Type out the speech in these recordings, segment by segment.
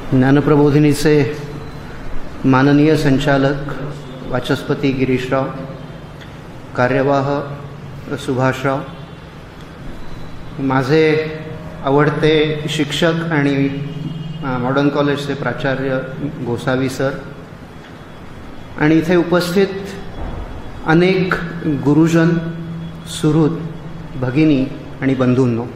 ज्ञानप्रबोधिनीचे माननीय संचालक वाचस्पती गिरीशराव, कार्यवाह सुभाषराव, माझे आवडते शिक्षक आणि मॉडर्न कॉलेजचे प्राचार्य गोसावी सर आणि इथे उपस्थित अनेक गुरुजन, सुहृद, भगिनी आणि बंधूंनो,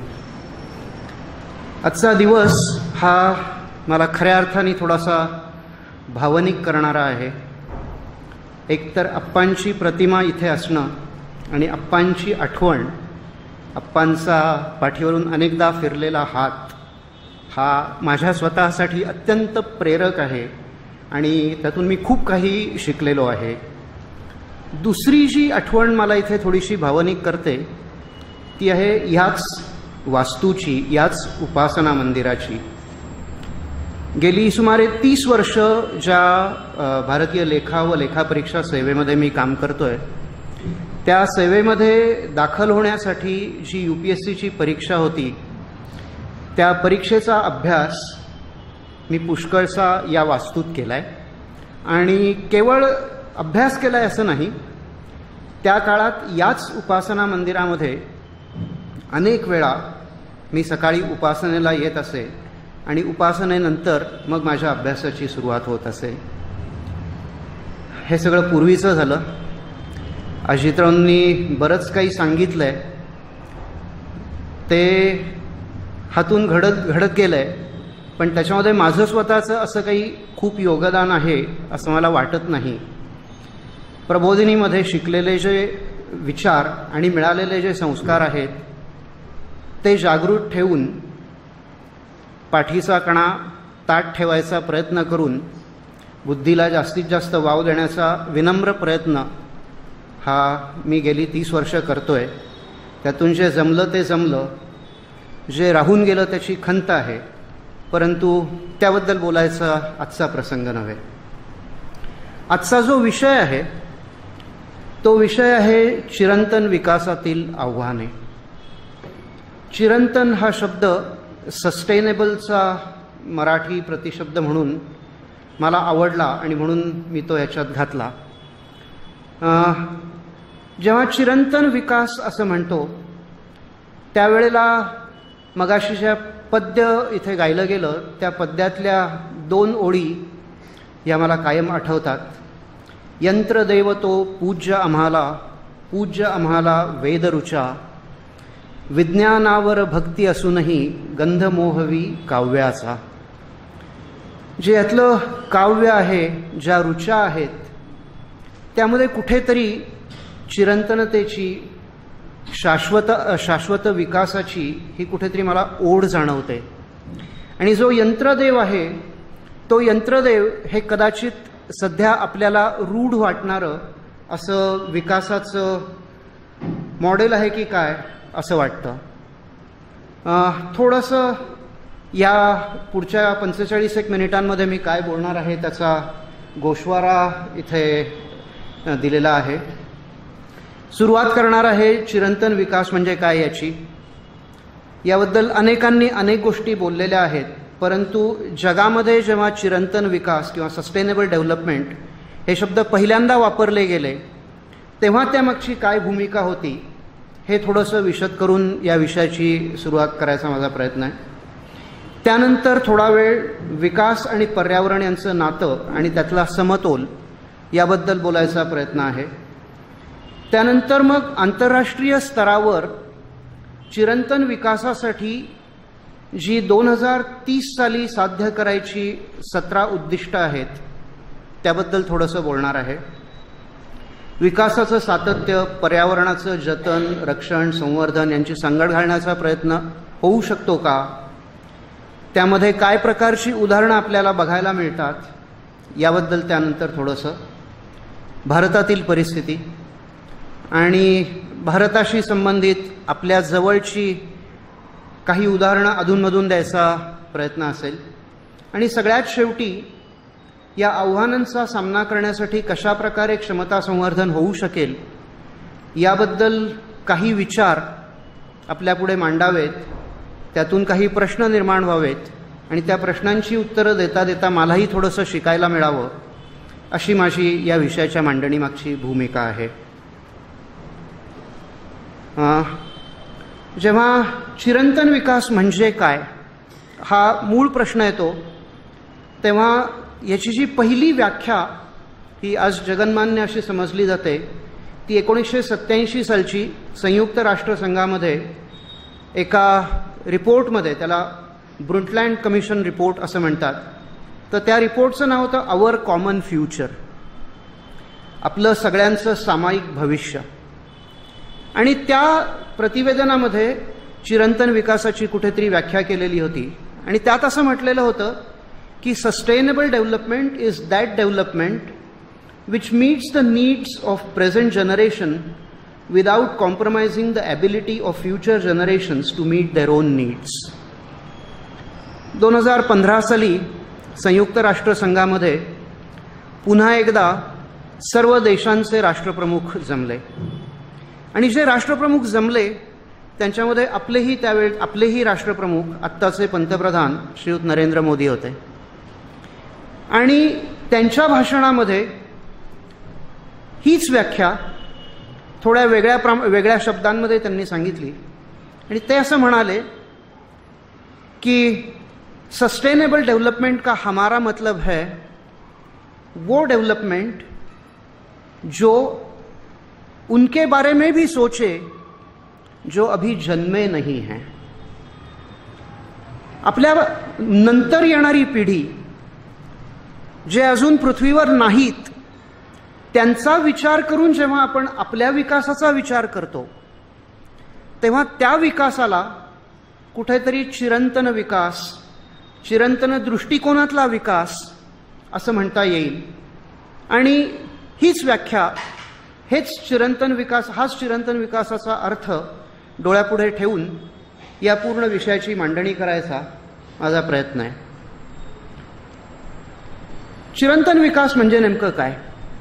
आजचा दिवस हा मला खऱ्या अर्थाने थोडासा भावनिक करणारा आहे. एकतर अप्पांची प्रतिमा इथे असणं आणि अप्पांची आठवण, अप्पांचा पाठीवरून अनेकदा फिरलेला हात हा माझ्या स्वतःसाठी अत्यंत प्रेरक आहे आणि त्यातून मी खूप काही शिकलेलो आहे. दुसरी जी आठवण मला इथे थोडीशी भावनिक करते ती आहे ह्याच वास्तूची, याच उपासना मंदिराची. गेली सुमारे 30 वर्ष ज्या भारतीय लेखा व लेखापरीक्षा सेवेमध्ये मी काम करतोय, त्या सेवेमध्ये दाखल होण्यासाठी जी UPSCची परीक्षा होती, त्या परीक्षेचा अभ्यास मी पुष्कळसा या वास्तूत केला आहे. आणि केवळ अभ्यास केला आहे असं नाही, त्या काळात याच उपासना मंदिरामध्ये अनेक वेळा मी सकाळी उपासनेला येत असे आणि उपासनेनंतर मग माझ्या अभ्यासाची सुरुवात होत असे. हे सगळं पूर्वीचं झालं. अजितरावांनी बरंच काही सांगितलं आहे, ते हातून घडत गेलं आहे, पण त्याच्यामध्ये माझं स्वतःचं असं काही खूप योगदान आहे असं मला वाटत नाही. प्रबोधिनीमध्ये शिकलेले जे विचार आणि मिळालेले जे संस्कार आहेत ते जागृत ठेवून, पाठीचा कणा ताठ ठेवायचा प्रयत्न करून, बुद्धीला जास्तीत जास्त वाव देण्याचा विनम्र प्रयत्न हा मी गेली 30 वर्ष करतोय. त्यातून जे जमलं ते जमलं, जे राहून गेलं त्याची खंत आहे, परंतु त्याबद्दल बोलायचा आजचा प्रसंग नव्हे. आजचा जो विषय आहे तो विषय आहे चिरंतन विकासातील आव्हाने. चिरंतन हा शब्द सस्टेनेबलचा मराठी प्रतिशब्द म्हणून मला आवडला आणि म्हणून मी तो याच्यात घातला. जेव्हा चिरंतन विकास असं म्हणतो त्यावेळेला मगाशी ज्या पद्य इथे गायलं गेलं त्या पद्यातल्या 2 ओळी या मला कायम आठवतात. यंत्रदेवतो पूज्य आम्हाला वेदरुचा, विज्ञानावर भक्ती असूनही गंधमोहवी काव्याचा. जे यातलं काव्य आहे, ज्या रुचा आहेत, त्यामध्ये कुठेतरी चिरंतनतेची, शाश्वत विकासाची ही कुठेतरी मला ओढ जाणवते. आणि जो यंत्रदेव आहे तो यंत्रदेव हे कदाचित सध्या आपल्याला रूढ वाटणारं असं विकासाचं मॉडेल आहे की काय असं वाटतं. थोडंसं या पुढच्या 45 मिनिटांमध्ये मी काय बोलणार आहे त्याचा गोषवारा इथे दिलेला आहे. सुरुवात करणार आहे चिरंतन विकास म्हणजे काय याची. याबद्दल अनेकांनी अनेक गोष्टी बोललेल्या आहेत, परंतु जगामध्ये जेव्हा चिरंतन विकास किंवा सस्टेनेबल डेव्हलपमेंट हे शब्द पहिल्यांदा वापरले गेले तेव्हा त्यामागची काय भूमिका होती हे थोडंसं विशद करून या विषयाची सुरुवात करायचा माझा प्रयत्न आहे. त्यानंतर थोडा वेळ विकास आणि पर्यावरण यांचं नातं आणि त्यातला समतोल याबद्दल बोलायचा प्रयत्न आहे. त्यानंतर मग आंतरराष्ट्रीय स्तरावर चिरंतन विकासासाठी जी 2030 साली साध्य करायची 17 उद्दिष्ट आहेत त्याबद्दल थोडंसं बोलणार आहे. विकासाचं सातत्य, पर्यावरणाचं जतन, रक्षण, संवर्धन यांची सांगड घालण्याचा प्रयत्न होऊ शकतो का, त्यामध्ये काय प्रकारची उदाहरणं आपल्याला बघायला मिळतात याबद्दल त्यानंतर थोडंसं, भारतातील परिस्थिती आणि भारताशी संबंधित आपल्या जवळची काही उदाहरणं अधूनमधून द्यायचा प्रयत्न असेल. आणि सगळ्यात शेवटी या आव्हानांचा सामना करण्यासाठी कशा प्रकारे क्षमता संवर्धन होऊ शकेल याबद्दल काही विचार आपल्यापुढे मांडावेत, त्यातून काही प्रश्न निर्माण व्हावेत आणि त्या प्रश्नांची उत्तरं देता देता मलाही थोडंसं शिकायला मिळावं, अशी माझी या विषयाच्या मांडणीमागची भूमिका आहे. जेव्हा चिरंतन विकास म्हणजे काय हा मूळ प्रश्न येतो, तेव्हा याची जी पहिली व्याख्या ही आज जगन्मान्य अशी समजली जाते, ती 1987 सालची संयुक्त राष्ट्रसंघामध्ये एका रिपोर्टमध्ये, त्याला ब्रुंटलँड कमिशन रिपोर्ट असं म्हणतात, तर त्या रिपोर्टचं नाव होतं आवर कॉमन फ्युचर, आपलं सगळ्यांचं सामायिक भविष्य. आणि त्या प्रतिवेदनामध्ये चिरंतन विकासाची कुठेतरी व्याख्या केलेली होती आणि त्यात असं म्हटलेलं होतं की sustainable development is that development which meets the needs of present generation without compromising the ability of future generations to meet their own needs. 2015 साली संयुक्त राष्ट्रसंघामध्ये पुन्हा एकदा सर्व देशांचे राष्ट्रप्रमुख जमले आणि जे राष्ट्रप्रमुख जमले त्यांच्यामध्ये आपलेही राष्ट्रप्रमुख आत्ताचे पंतप्रधान श्रीयुत नरेंद्र मोदी होते. आणि त्यांच्या भाषणामध्ये हीच व्याख्या थोड्या वेगळ्या शब्दांमध्ये त्यांनी सांगितली आणि ते असं म्हणाले की सस्टेनेबल डेवलपमेंट का हमारा मतलब है वो डेवलपमेंट जो उनके बारे में भी सोचे जो अभी जन्मे नहीं हैं. आपल्या नंतर येणारी पिढी जे अजून पृथ्वीवर नाहीत त्यांचा विचार करून जेव्हा आपण आपल्या विकासाचा विचार करतो, तेव्हा त्या विकासाला कुठेतरी चिरंतन विकास, चिरंतन दृष्टिकोनातला विकास असं म्हणता येईल. आणि हीच व्याख्या, हाच चिरंतन विकासाचा अर्थ डोळ्यापुढे ठेवून या पूर्ण विषयाची मांडणी करायचा माझा प्रयत्न आहे. चिरंतन विकास म्हणजे नेमकं काय?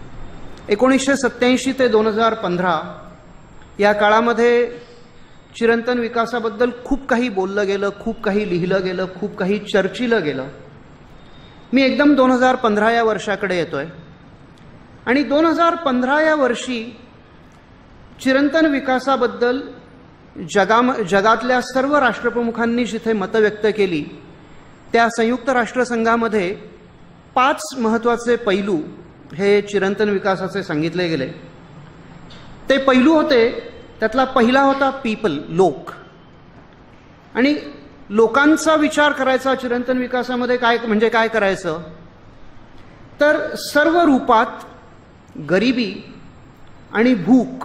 1987 ते 2015 या काळामध्ये चिरंतन विकासाबद्दल खूप काही बोललं गेलं, खूप काही लिहिलं गेलं, खूप काही चर्चिलं गेलं. मी एकदम 2015 या वर्षाकडे येतोय आणि 2015 या वर्षी चिरंतन विकासाबद्दल जगातल्या सर्व राष्ट्रप्रमुखांनी जिथे मतं व्यक्त केली, त्या संयुक्त राष्ट्रसंघामध्ये 5 महत्त्वाचे पैलू हे चिरंतन विकासाचे सांगितले गेले. ते पैलू होते, त्यातला पहिला होता पीपल, लोक. आणि लोकांचा विचार करायचा चिरंतन विकासामध्ये काय करायचं, तर सर्व रूपात गरिबी आणि भूक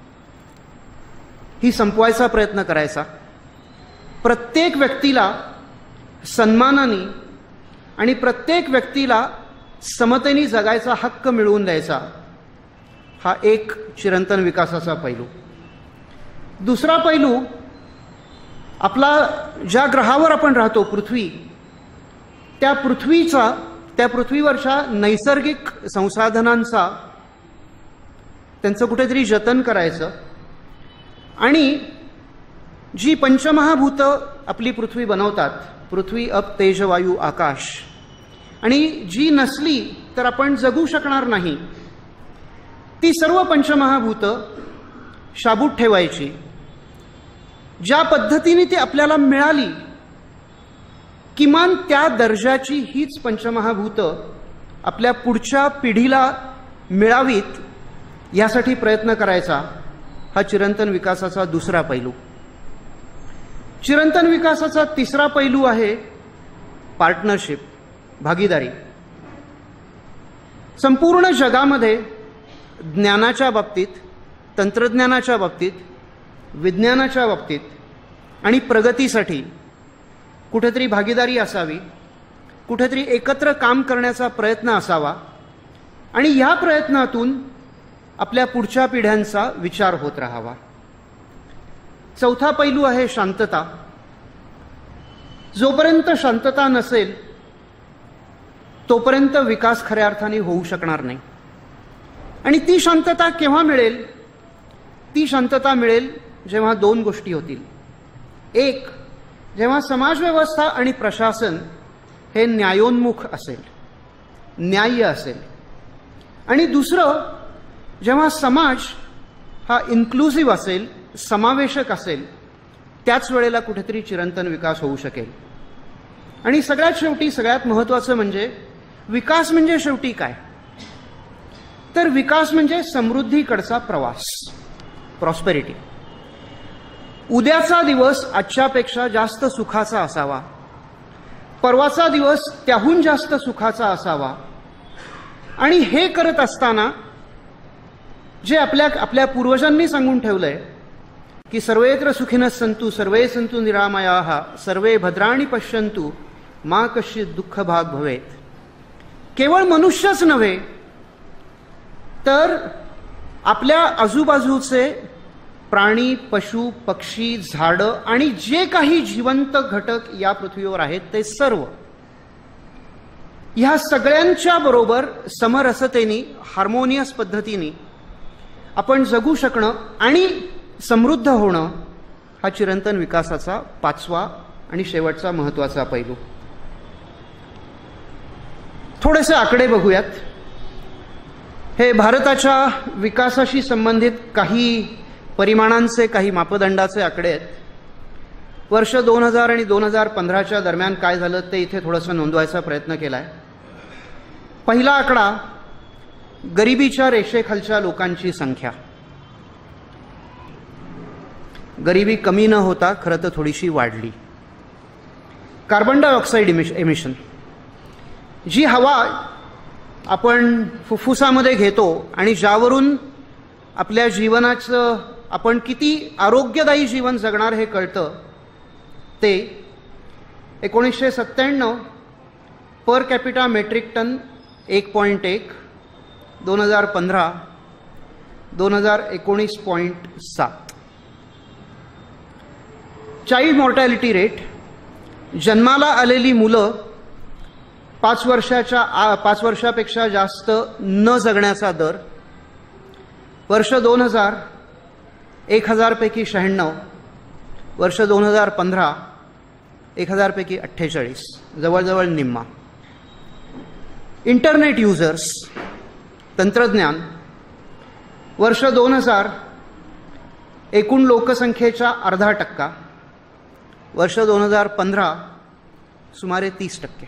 ही संपवायचा प्रयत्न करायचा. प्रत्येक व्यक्तीला सन्मानाने आणि प्रत्येक व्यक्तीला समतेने जगायचा हक्क मिळवून द्यायचा, हा एक चिरंतन विकासाचा पैलू. दुसरा पैलू, आपला ज्या ग्रहावर आपण राहतो पृथ्वी, त्या पृथ्वीवरच्या नैसर्गिक संसाधनांचा त्यांचं कुठेतरी जतन करायचं. आणि जी पंचमहाभूतं आपली पृथ्वी बनवतात, पृथ्वी, अप, तेज, वायू, आकाश, आणि जी नसली तर आपण जगू शकणार नाही, ती सर्व पंचमहाभूतं शाबूत ठेवायची. ज्या पद्धतीने ती आपल्याला मिळाली, किमान त्या दर्जाची हीच पंचमहाभूतं आपल्या पुढच्या पिढीला मिळावीत, यासाठी प्रयत्न करायचा, हा चिरंतन विकासाचा दुसरा पैलू. चिरंतन विकासाचा तिसरा पैलू आहे पार्टनरशिप, भागीदारी. संपूर्ण जगामध्ये ज्ञानाच्या बाबतीत, तंत्रज्ञानाच्या बाबतीत, विज्ञानाच्या बाबतीत आणि प्रगतीसाठी कुठेतरी भागीदारी असावी, कुठेतरी एकत्र काम करण्याचा प्रयत्न असावा आणि या प्रयत्नातून आपल्या पुढच्या पिढ्यांचा विचार होत राहावा. चौथा पैलू आहे शांतता. जोपर्यंत शांतता नसेल तोपर्यंत विकास खऱ्या अर्थाने होऊ शकणार नाही. आणि ती शांतता केव्हा मिळेल? ती शांतता मिळेल जेव्हा 2 गोष्टी होतील. एक, जेव्हा समाजव्यवस्था आणि प्रशासन हे न्यायोन्मुख असेल, न्याय्य असेल. आणि दुसरं, जेव्हा समाज हा इन्क्लुसिव्ह असेल, समावेशक असेल, त्याच वेळेला कुठेतरी चिरंतन विकास होऊ शकेल. आणि सगळ्यात शेवटी सगळ्यात महत्त्वाचं म्हणजे विकास म्हणजे शेवटी काय, तर विकास म्हणजे समृद्धीकडचा प्रवास, प्रॉस्पेरिटी. उद्याचा दिवस आजच्यापेक्षा जास्त सुखाचा असावा, परवाचा दिवस त्याहून जास्त सुखाचा असावा. आणि हे करत असताना जे आपल्या पूर्वजांनी सांगून ठेवलंय की सर्वेत्र सुखिनः सन्तु सर्वे सन्तु निरामयाः सर्वे भद्राणि पश्यन्तु मा कश्चित् दुःख भाग भवेत. केवळ मनुष्यच नव्हे तर आपल्या आजूबाजूचे प्राणी, पशु, पक्षी, झाडं आणि जे काही जिवंत घटक या पृथ्वीवर आहेत ते सर्व, ह्या सगळ्यांच्या बरोबर समरसतेने, हार्मोनियस पद्धतीने आपण जगू शकणं आणि समृद्ध होणं हा चिरंतन विकासाचा 5वा आणि शेवटचा महत्त्वाचा पैलू. थोडेसे आकडे बघूयात. हे भारताच्या विकासाशी संबंधित काही परिमाणांचे, काही मापदंडाचे आकडे आहेत. वर्ष 2000 आणि 2015च्या दरम्यान काय झालं ते इथे थोडंसं नोंदवायचा प्रयत्न केला आहे. पहिला आकडा, गरिबीच्या रेषेखालच्या लोकांची संख्या. गरिबी कमी न होता खरं तर थोडीशी वाढली. कार्बन डायऑक्साईड एमिशन, जी हवा आपण फुफ्फुसामध्ये घेतो आणि ज्यावरून आपल्या जीवनाचं आपण किती आरोग्यदायी जीवन जगणार हे कळतं, ते 1997 per capita metric ton 1.1, 2015 2019.7. Child mortality rate, जन्माला आलेली मुलं 5 वर्षापेक्षा जास्त न जगण्याचा दर, वर्ष 2000 1000 पैकी 96, वर्ष 2015 1000 पैकी 48, जवळजवळ निम्मा. इंटरनेट युजर्स, तंत्रज्ञान, वर्ष 2000 एकूण लोकसंख्येच्या 0.5%, वर्ष 2015 सुमारे 30%.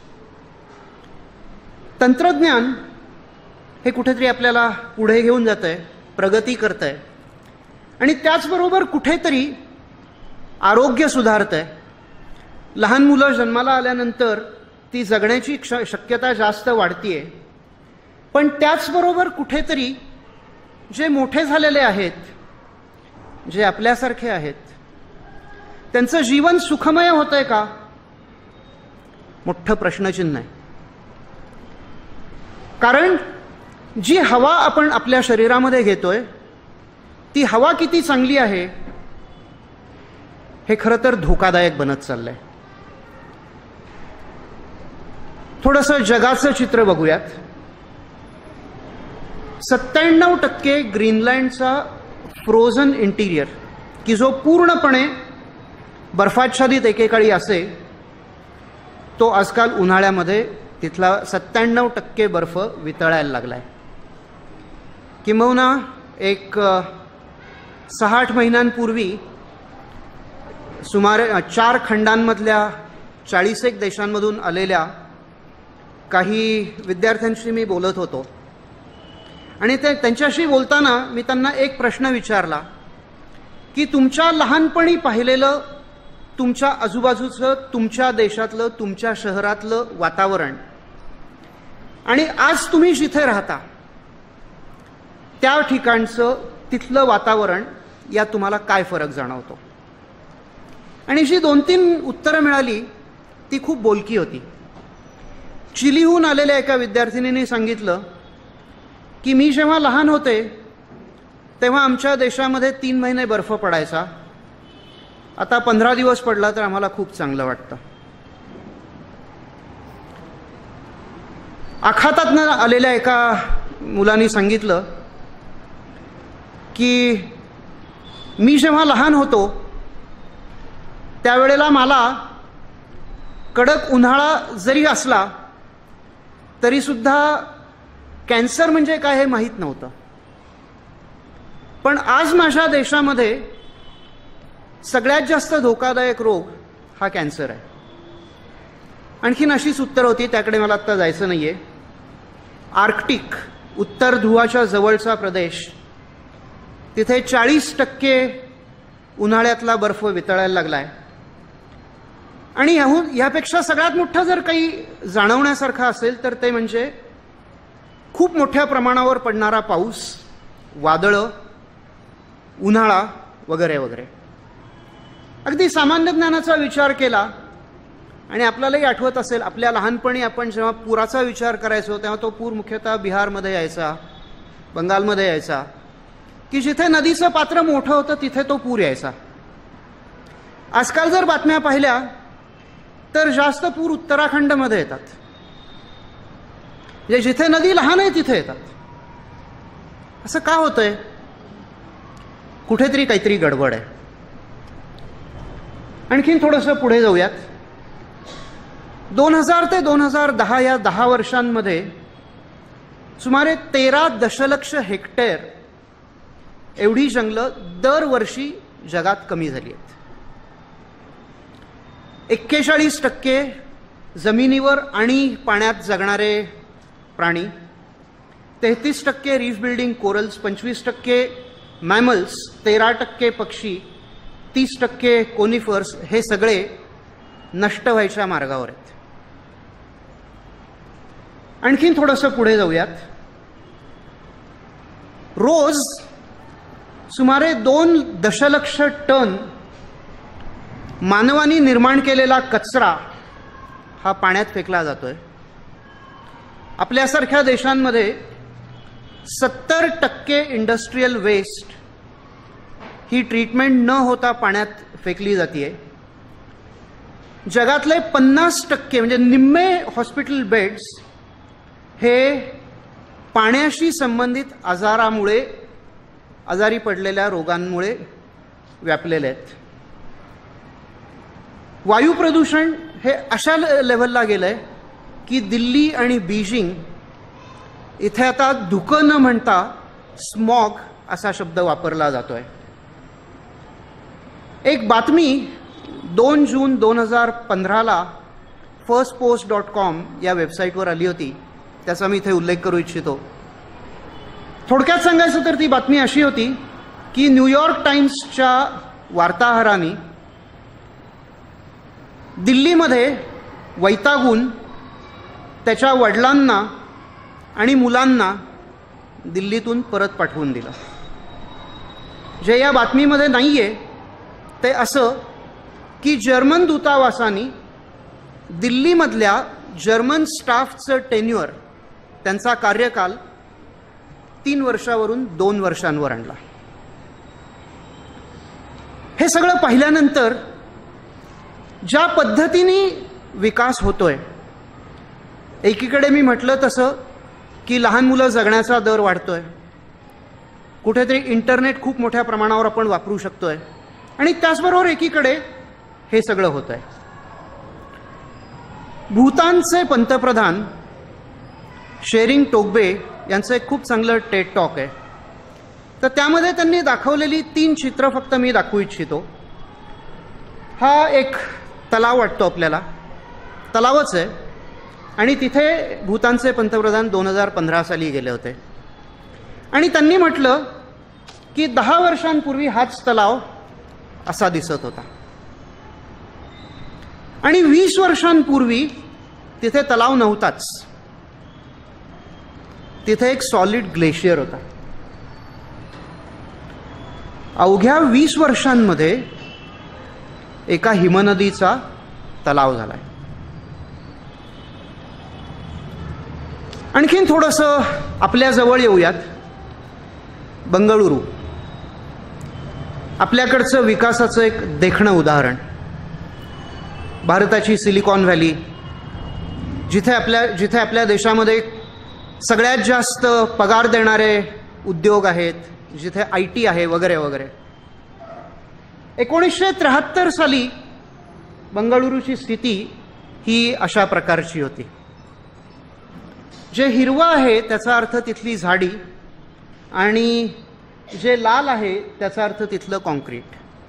तंत्रज्ञान हे कुठेतरी आपल्याला पुढे घेऊन जातंय, प्रगती करतंय आणि त्याचबरोबर कुठेतरी आरोग्य सुधारतंय. लहान मुलं जन्माला आल्यानंतर ती जगण्याची शक्यता जास्त वाढतीये. पण त्याचबरोबर कुठेतरी जे मोठे झालेले आहेत, जे आपल्यासारखे आहेत, त्यांचं जीवन सुखमय होतंय का, मोठं प्रश्नचिन्ह आहे. कारण जी हवा आपण आपल्या शरीरामध्ये घेतोय ती हवा किती चांगली आहे हे खरं तर धोकादायक बनत चाललंय. थोडंसं जगाचं चित्र बघूयात. 97% ग्रीनलँडचा फ्रोझन इंटिरियर, की जो पूर्णपणे बर्फाच्छादित एकेकाळी असे, तो आजकाल उन्हाळ्यामध्ये तिथला 97% बर्फ वितळायला लागलाय. किंबहुना एक 6-8 महिन्यांपूर्वी सुमारे 4 खंडांमधल्या 40 देशांमधून आलेल्या काही विद्यार्थ्यांशी मी बोलत होतो आणि त्यांच्याशी बोलताना मी त्यांना एक प्रश्न विचारला की तुमच्या लहानपणी पाहिलेलं तुमच्या आजूबाजूचं, तुमच्या देशातलं, तुमच्या शहरातलं वातावरण आणि आज तुम्ही जिथे राहता त्या ठिकाणचं तिथलं वातावरण, यात तुम्हाला काय फरक जाणवतो. आणि जी 2-3 उत्तरं मिळाली ती खूप बोलकी होती. चिलीहून आलेल्या एका विद्यार्थिनीने सांगितलं की मी जेव्हा लहान होते तेव्हा आमच्या देशामध्ये 3 महिने बर्फ पडायचा, आता 15 दिवस पडला तर आम्हाला खूप चांगलं वाटतं. आखातातनं आलेल्या एका मुलाने सांगितलं की मी जेव्हा लहान होतो त्यावेळेला मला कडक उन्हाळा जरी असला तरीसुद्धा कॅन्सर म्हणजे काय हे माहीत नव्हतं. पण आज माझ्या देशामध्ये सगळ्यात जास्त धोकादायक रोग हा कॅन्सर आहे. आणखीन अशीच उत्तर होती, त्याकडे मला आत्ता जायचं नाही आहे. आर्क्टिक, उत्तर ध्रुवाच्या जवळचा प्रदेश, तिथे 40% उन्हाळ्यातला बर्फ वितळायला लागला आहे. आणि ह्यापेक्षा सगळ्यात मोठं जर काही जाणवण्यासारखं असेल तर ते म्हणजे खूप मोठ्या प्रमाणावर पडणारा पाऊस, वादळं, उन्हाळा वगैरे वगैरे. अगदी सामान्य ज्ञानाचा विचार केला आणि आपल्यालाही आठवत असेल, आपल्या लहानपणी आपण जेव्हा पुराचा विचार करायचो तेव्हा तो पूर मुख्यतः बिहारमध्ये यायचा, बंगालमध्ये यायचा, की जिथे नदीचं पात्र मोठं होतं तिथे तो पूर यायचा. आजकाल जर बातम्या पाहिल्या तर जास्त पूर उत्तराखंडमध्ये येतात, म्हणजे जिथे नदी लहान आहे तिथे येतात. असं का होतंय? कुठेतरी काहीतरी गडबड आहे. आणखीन थोडंसं पुढे जाऊयात. 2000 ते 2010 या 10 वर्षांमध्ये सुमारे 13 दशलक्ष हेक्टर एवढी जंगलं दरवर्षी जगात कमी झाली आहेत. 41% जमिनीवर आणि पाण्यात जगणारे प्राणी, 33% रीफ बिल्डिंग कोरल्स, 25% मॅमल्स, 13% पक्षी, 30% कोनिफर्स, हे सगळे नष्ट व्हायच्या मार्गावर आहेत. आणखीन थोडंसं पुढे जाऊयात. रोज सुमारे 2 दशलक्ष टन मानवाने निर्माण केलेला कचरा हा पाण्यात फेकला जातोय. आपल्यासारख्या देशांमध्ये 70% इंडस्ट्रियल वेस्ट ही ट्रीटमेंट न होता पाण्यात फेकली जाते. जगातले 50% म्हणजे निम्मे हॉस्पिटल बेड्स हे पाण्याशी संबंधित आजारी पडलेल्या रोगांमुळे व्यापलेले आहेत. वायू प्रदूषण हे अशा लेव्हलला गेलंय की दिल्ली आणि बीजिंग इथे आता धुकं न म्हणता स्मॉग असा शब्द वापरला जातोय. एक बातमी 2 जून 2015 firstpost.com या वेबसाईटवर आली होती, त्याचा मी इथे उल्लेख करू इच्छितो. थोडक्यात सांगायचं तर ती बातमी अशी होती की न्यूयॉर्क टाइम्सच्या वार्ताहरांनी दिल्लीमध्ये वैतागून त्याच्या वडिलांना आणि मुलांना दिल्लीतून परत पाठवून दिलं. जे या बातमीमध्ये नाही आहे ते असं की जर्मन दूतावासाने दिल्लीमधल्या जर्मन स्टाफचं टेन्युअर, त्यांचा कार्यकाल 3 वर्षावरून 2 वर्षांवर आणला. हे सगळं पाहिल्यानंतर ज्या पद्धतीने विकास होतोय, एकीकडे मी म्हटलं तसं की लहान मुलं जगण्याचा दर वाढतोय, कुठेतरी इंटरनेट खूप मोठ्या प्रमाणावर आपण वापरू शकतोय, आणि त्याचबरोबर एकीकडे हे सगळं होत आहे. भूतानचे पंतप्रधान शेरिंग टोब्गे यांचं एक खूप चांगलं टेड टॉक आहे. तर त्यामध्ये त्यांनी दाखवलेली 3 चित्र फक्त मी दाखवू इच्छितो. हा एक तलाव वाटतो आपल्याला, तलावच आहे, आणि तिथे भूतानचे पंतप्रधान 2015 साली गेले होते. आणि त्यांनी म्हटलं की 10 वर्षांपूर्वी हाच तलाव असा दिसत होता, आणि 20 वर्षांपूर्वी तिथे तलाव नव्हताच, तिथे एक सॉलिड ग्लेशियर होता. अवघ्या 20 वर्षांमध्ये एका हिमनदीचा तलाव झालाय. आणखीन थोडंसं आपल्या जवळ येऊयात. बंगळुरू आपल्याकडचं विकासाचं एक देखणं उदाहरण. भारताची सिलिकॉन व्हॅली, जिथे आपल्या देशामध्ये सगळ्यात जास्त पगार देणारे उद्योग आहेत, जिथे IT आहे वगैरे वगैरे. 1973 साली बंगळुरूची स्थिती ही अशा प्रकारची होती. जे हिरवं आहे त्याचा अर्थ तिथली झाडी आणि जे लाल आहे त्याचा अर्थ तिथलं कॉन्क्रीट.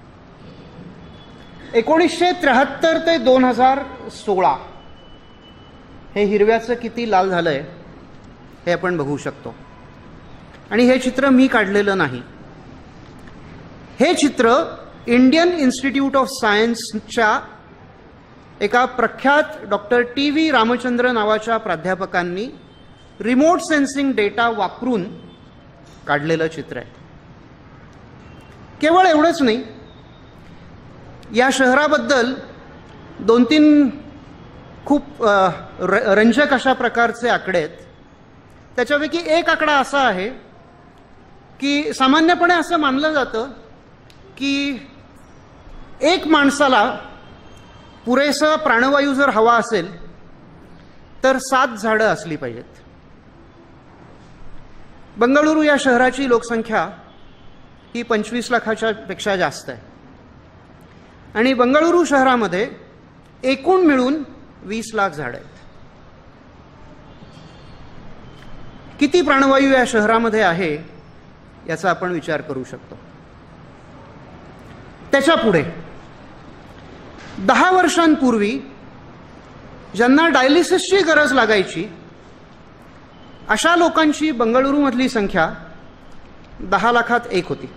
1973 ते 2016 हे हिरव्याचं किती लाल झालंय हे आपण बघू शकतो. आणि हे चित्र मी काढलेलं नाही. हे चित्र इंडियन इन्स्टिट्यूट ऑफ सायन्सच्या एका प्रख्यात डॉक्टर TV रामचंद्र नावाच्या प्राध्यापकांनी रिमोट सेन्सिंग डेटा वापरून काढलेलं चित्र आहे. केवळ एवढंच नाही, या शहराबद्दल 2-3 खूप रंजक अशा प्रकारचे आकडे आहेत. त्याच्यापैकी एक आकडा असा आहे की सामान्यपणे असं मानलं जातं की एक माणसाला पुरेसा प्राणवायू जर हवा असेल तर 7 झाडं असली पाहिजेत. बंगळुरू या शहराची लोकसंख्या ही 25 लाखाच्या पेक्षा जास्त आहे आणि बंगळुरू शहरामध्ये एकूण मिळून 20 लाख झाडं आहेत. किती प्राणवायू या शहरामध्ये आहे याचा आपण विचार करू शकतो. त्याच्या पुढे 10 वर्षांपूर्वी ज्यांना डायलिसिसची गरज लागायची अशा लोकांची बंगळुरूमधली संख्या 10 लाखात 1 होती.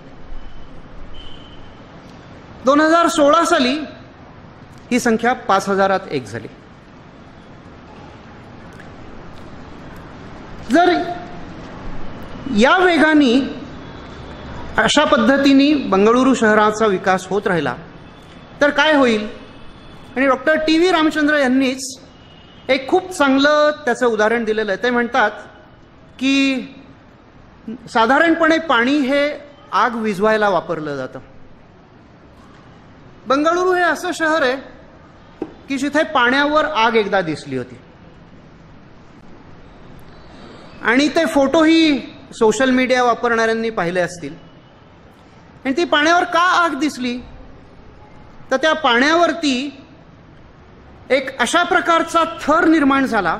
2016 साली ही संख्या 5,000त 1 झाली. जर या वेगाने अशा पद्धतीने बंगळुरू शहराचा विकास होत राहिला तर काय होईल. आणि डॉक्टर TV रामचंद्र यांनीच एक खूप चांगलं त्याचं उदाहरण दिलेलं आहे. ते म्हणतात की साधारणपणे पाणी हे आग विझवायला वापरलं जातं. बंगळुरू हे असं शहर आहे की जिथे पाण्यावर आग एकदा दिसली होती आणि ते फोटोही सोशल मीडिया वापरणाऱ्यांनी पाहिले असतील. आणि ती पाण्यावर का आग दिसली तर त्या पाण्यावरती एक अशा प्रकारचा थर निर्माण झाला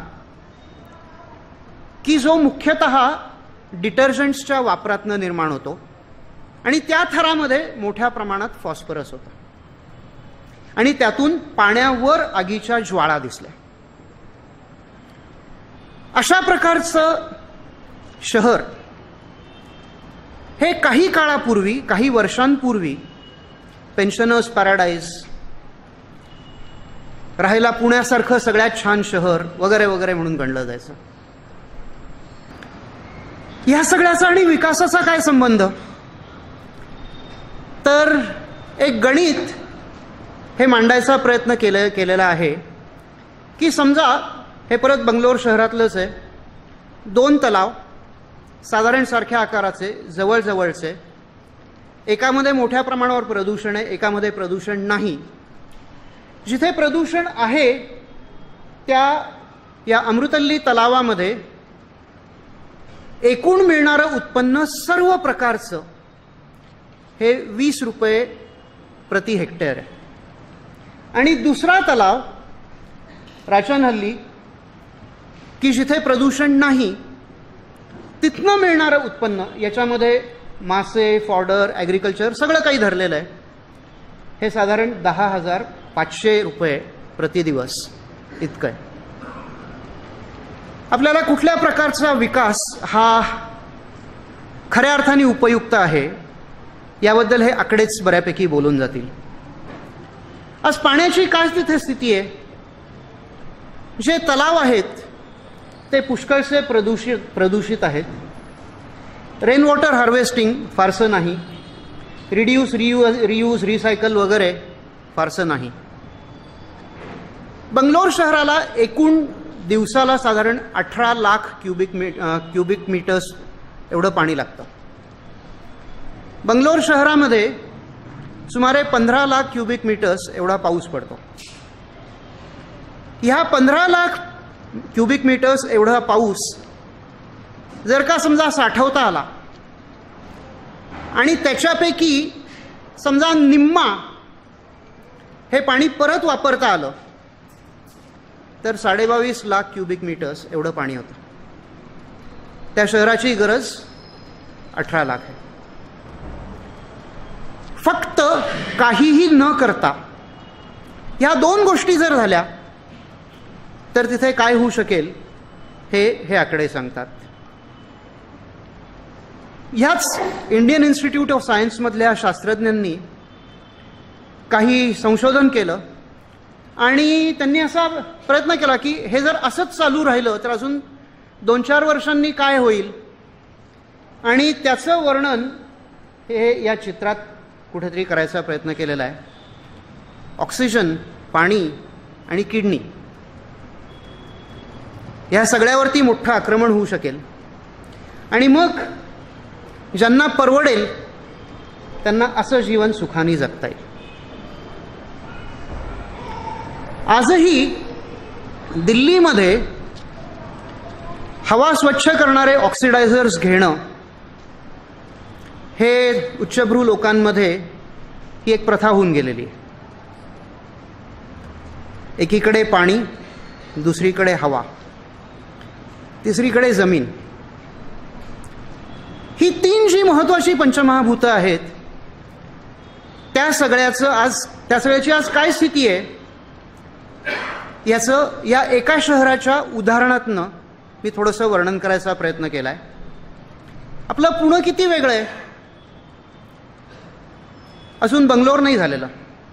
की जो मुख्यतः डिटर्जंट्सच्या वापरातनं निर्माण होतो आणि त्या थरामध्ये मोठ्या प्रमाणात फॉस्फरस होता आणि त्यातून पाण्यावर आगीच्या ज्वाळा दिसल्या. अशा प्रकारचं शहर हे काही काळापूर्वी, काही वर्षांपूर्वी पेन्शनर्स पॅराडाईज, राहायला पुण्यासारखं सगळ्यात छान शहर वगैरे वगैरे म्हणून गणलं जायचं. या सगळ्याचा आणि विकासाचा काय संबंध. तर एक गणित हे मांडायचा प्रयत्न केलेला आहे की समजा हे परत बंगलोर शहरातलंच आहे. 2 तलाव साधारण सारख्या आकाराचे, जवळजवळचे, एकामध्ये मोठ्या प्रमाणावर प्रदूषण आहे, एकामध्ये प्रदूषण नाही. जिथे प्रदूषण आहे त्या या अमृतल्ली तलावामध्ये एकूण मिळणारं उत्पन्न सर्व प्रकारचं हे 20 रुपये प्रति हेक्टर आहे. आणि दुसरा तलाव राचनहल्ली की जिथे प्रदूषण नाही तिथनं मिळणारं उत्पन्न, याच्यामध्ये मासे, फॉडर, ॲग्रिकल्चर सगळं काही धरलेलं आहे, हे साधारण 10,500 रुपये प्रति दिवस इतकं आहे. आपल्याला कुठल्या प्रकारचा विकास हा खऱ्या अर्थाने उपयुक्त आहे याबद्दल हे आकडेच बऱ्यापैकी बोलून जातील. आज पाण्याची काय तिथे स्थिती आहे. जे तलाव आहेत ते पुष्कळसे प्रदूषित आहेत. रेन वॉटर हार्वेस्टिंग फारसं नाही, रिड्यूस, रियूज, रिसायकल वगैरे फारसं नाही. बंगलोर शहराला एकूण दिवसाला साधारण 18 लाख क्युबिक मीटर्स एवढं पाणी लागतं. बंगलोर शहरामध्ये सुमारे 15 लाख क्युबिक मीटर्स एवढा पाऊस पडतो. ह्या 15 लाख क्युबिक मीटर्स एवढा पाऊस जर का समजा साठवता आला आणि त्याच्यापैकी समजा निम्मा हे पाणी परत वापरता आलं तर 22.5 लाख क्युबिक मीटर्स एवढं पाणी होतं. त्या शहराची गरज 18 लाख आहे. फक्त काहीही न करता ह्या 2 गोष्टी जर झाल्या तर तिथे काय होऊ शकेल हे आकडे सांगतात. ह्याच इंडियन इन्स्टिट्यूट ऑफ सायन्समधल्या शास्त्रज्ञांनी काही संशोधन केलं आणि त्यांनी असा प्रयत्न केला की हे जर असंच चालू राहिलं तर अजून 2-4 वर्षांनी काय होईल, आणि त्याचं वर्णन हे या चित्रात कुठेतरी करायचा प्रयत्न केलेला आहे. ऑक्सिजन, पाणी आणि किडनी या सगळ्यावरती मोठं आक्रमण होऊ शकेल आणि मग ज्यांना परवडेल त्यांना असं जीवन सुखाने जगता येईल. आजही दिल्लीमध्ये हवा स्वच्छ करणारे ऑक्सिडायझर्स घेणं हे उच्चभ्रू लोकांमध्ये ही एक प्रथा होऊन गेलेली आहे. एकीकडे पाणी, दुसरीकडे हवा, तिसरीकडे जमीन, ही 3 जी महत्वाची पंचमहाभूतं आहेत त्या सगळ्याची आज काय स्थिती आहे याचं या एका शहराच्या उदाहरणातनं मी थोडंसं वर्णन करायचा प्रयत्न केलाय. आपलं पुणे किती वेगळं आहे. अजून बंगलोर नाही झालेलं.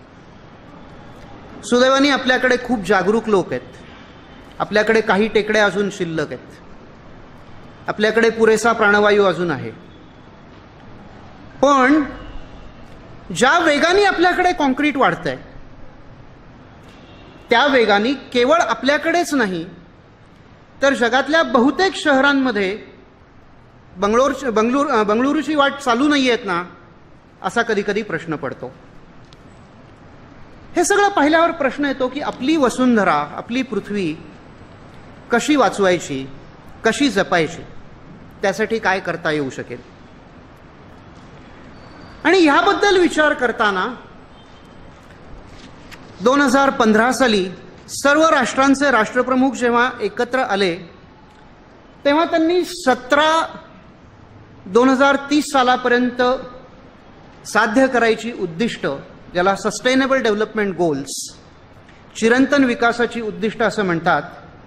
सुदैवाने आपल्याकडे खूप जागरूक लोक आहेत. आपल्याकडे काही टेकड्या अजून शिल्लक आहेत. आपल्याकडे पुरेसा प्राणवायू अजून आहे. पण ज्या वेगाने आपल्याकडे कॉन्क्रीट वाढतंय त्या वेगाने केवळ आपल्याकडेच नाही तर जगातल्या बहुतेक शहरांमध्ये बंगळुरूची वाट चालू नाही आहेत ना, असा कधी कधी प्रश्न पडतो. हे सगळं पाहिल्यावर प्रश्न येतो की आपली वसुंधरा, आपली पृथ्वी कशी वाचवायची, कशी जपायची, त्यासाठी काय करता येऊ शकेल. आणि ह्याबद्दल विचार करताना 2015 साली सर्व राष्ट्रांचे राष्ट्रप्रमुख जेव्हा एकत्र आले तेव्हा त्यांनी 2030 सालापर्यंत साध्य करायची उद्दिष्ट, ज्याला सस्टेनेबल डेव्हलपमेंट गोल्स, चिरंतन विकासाची उद्दिष्ट असं म्हणतात,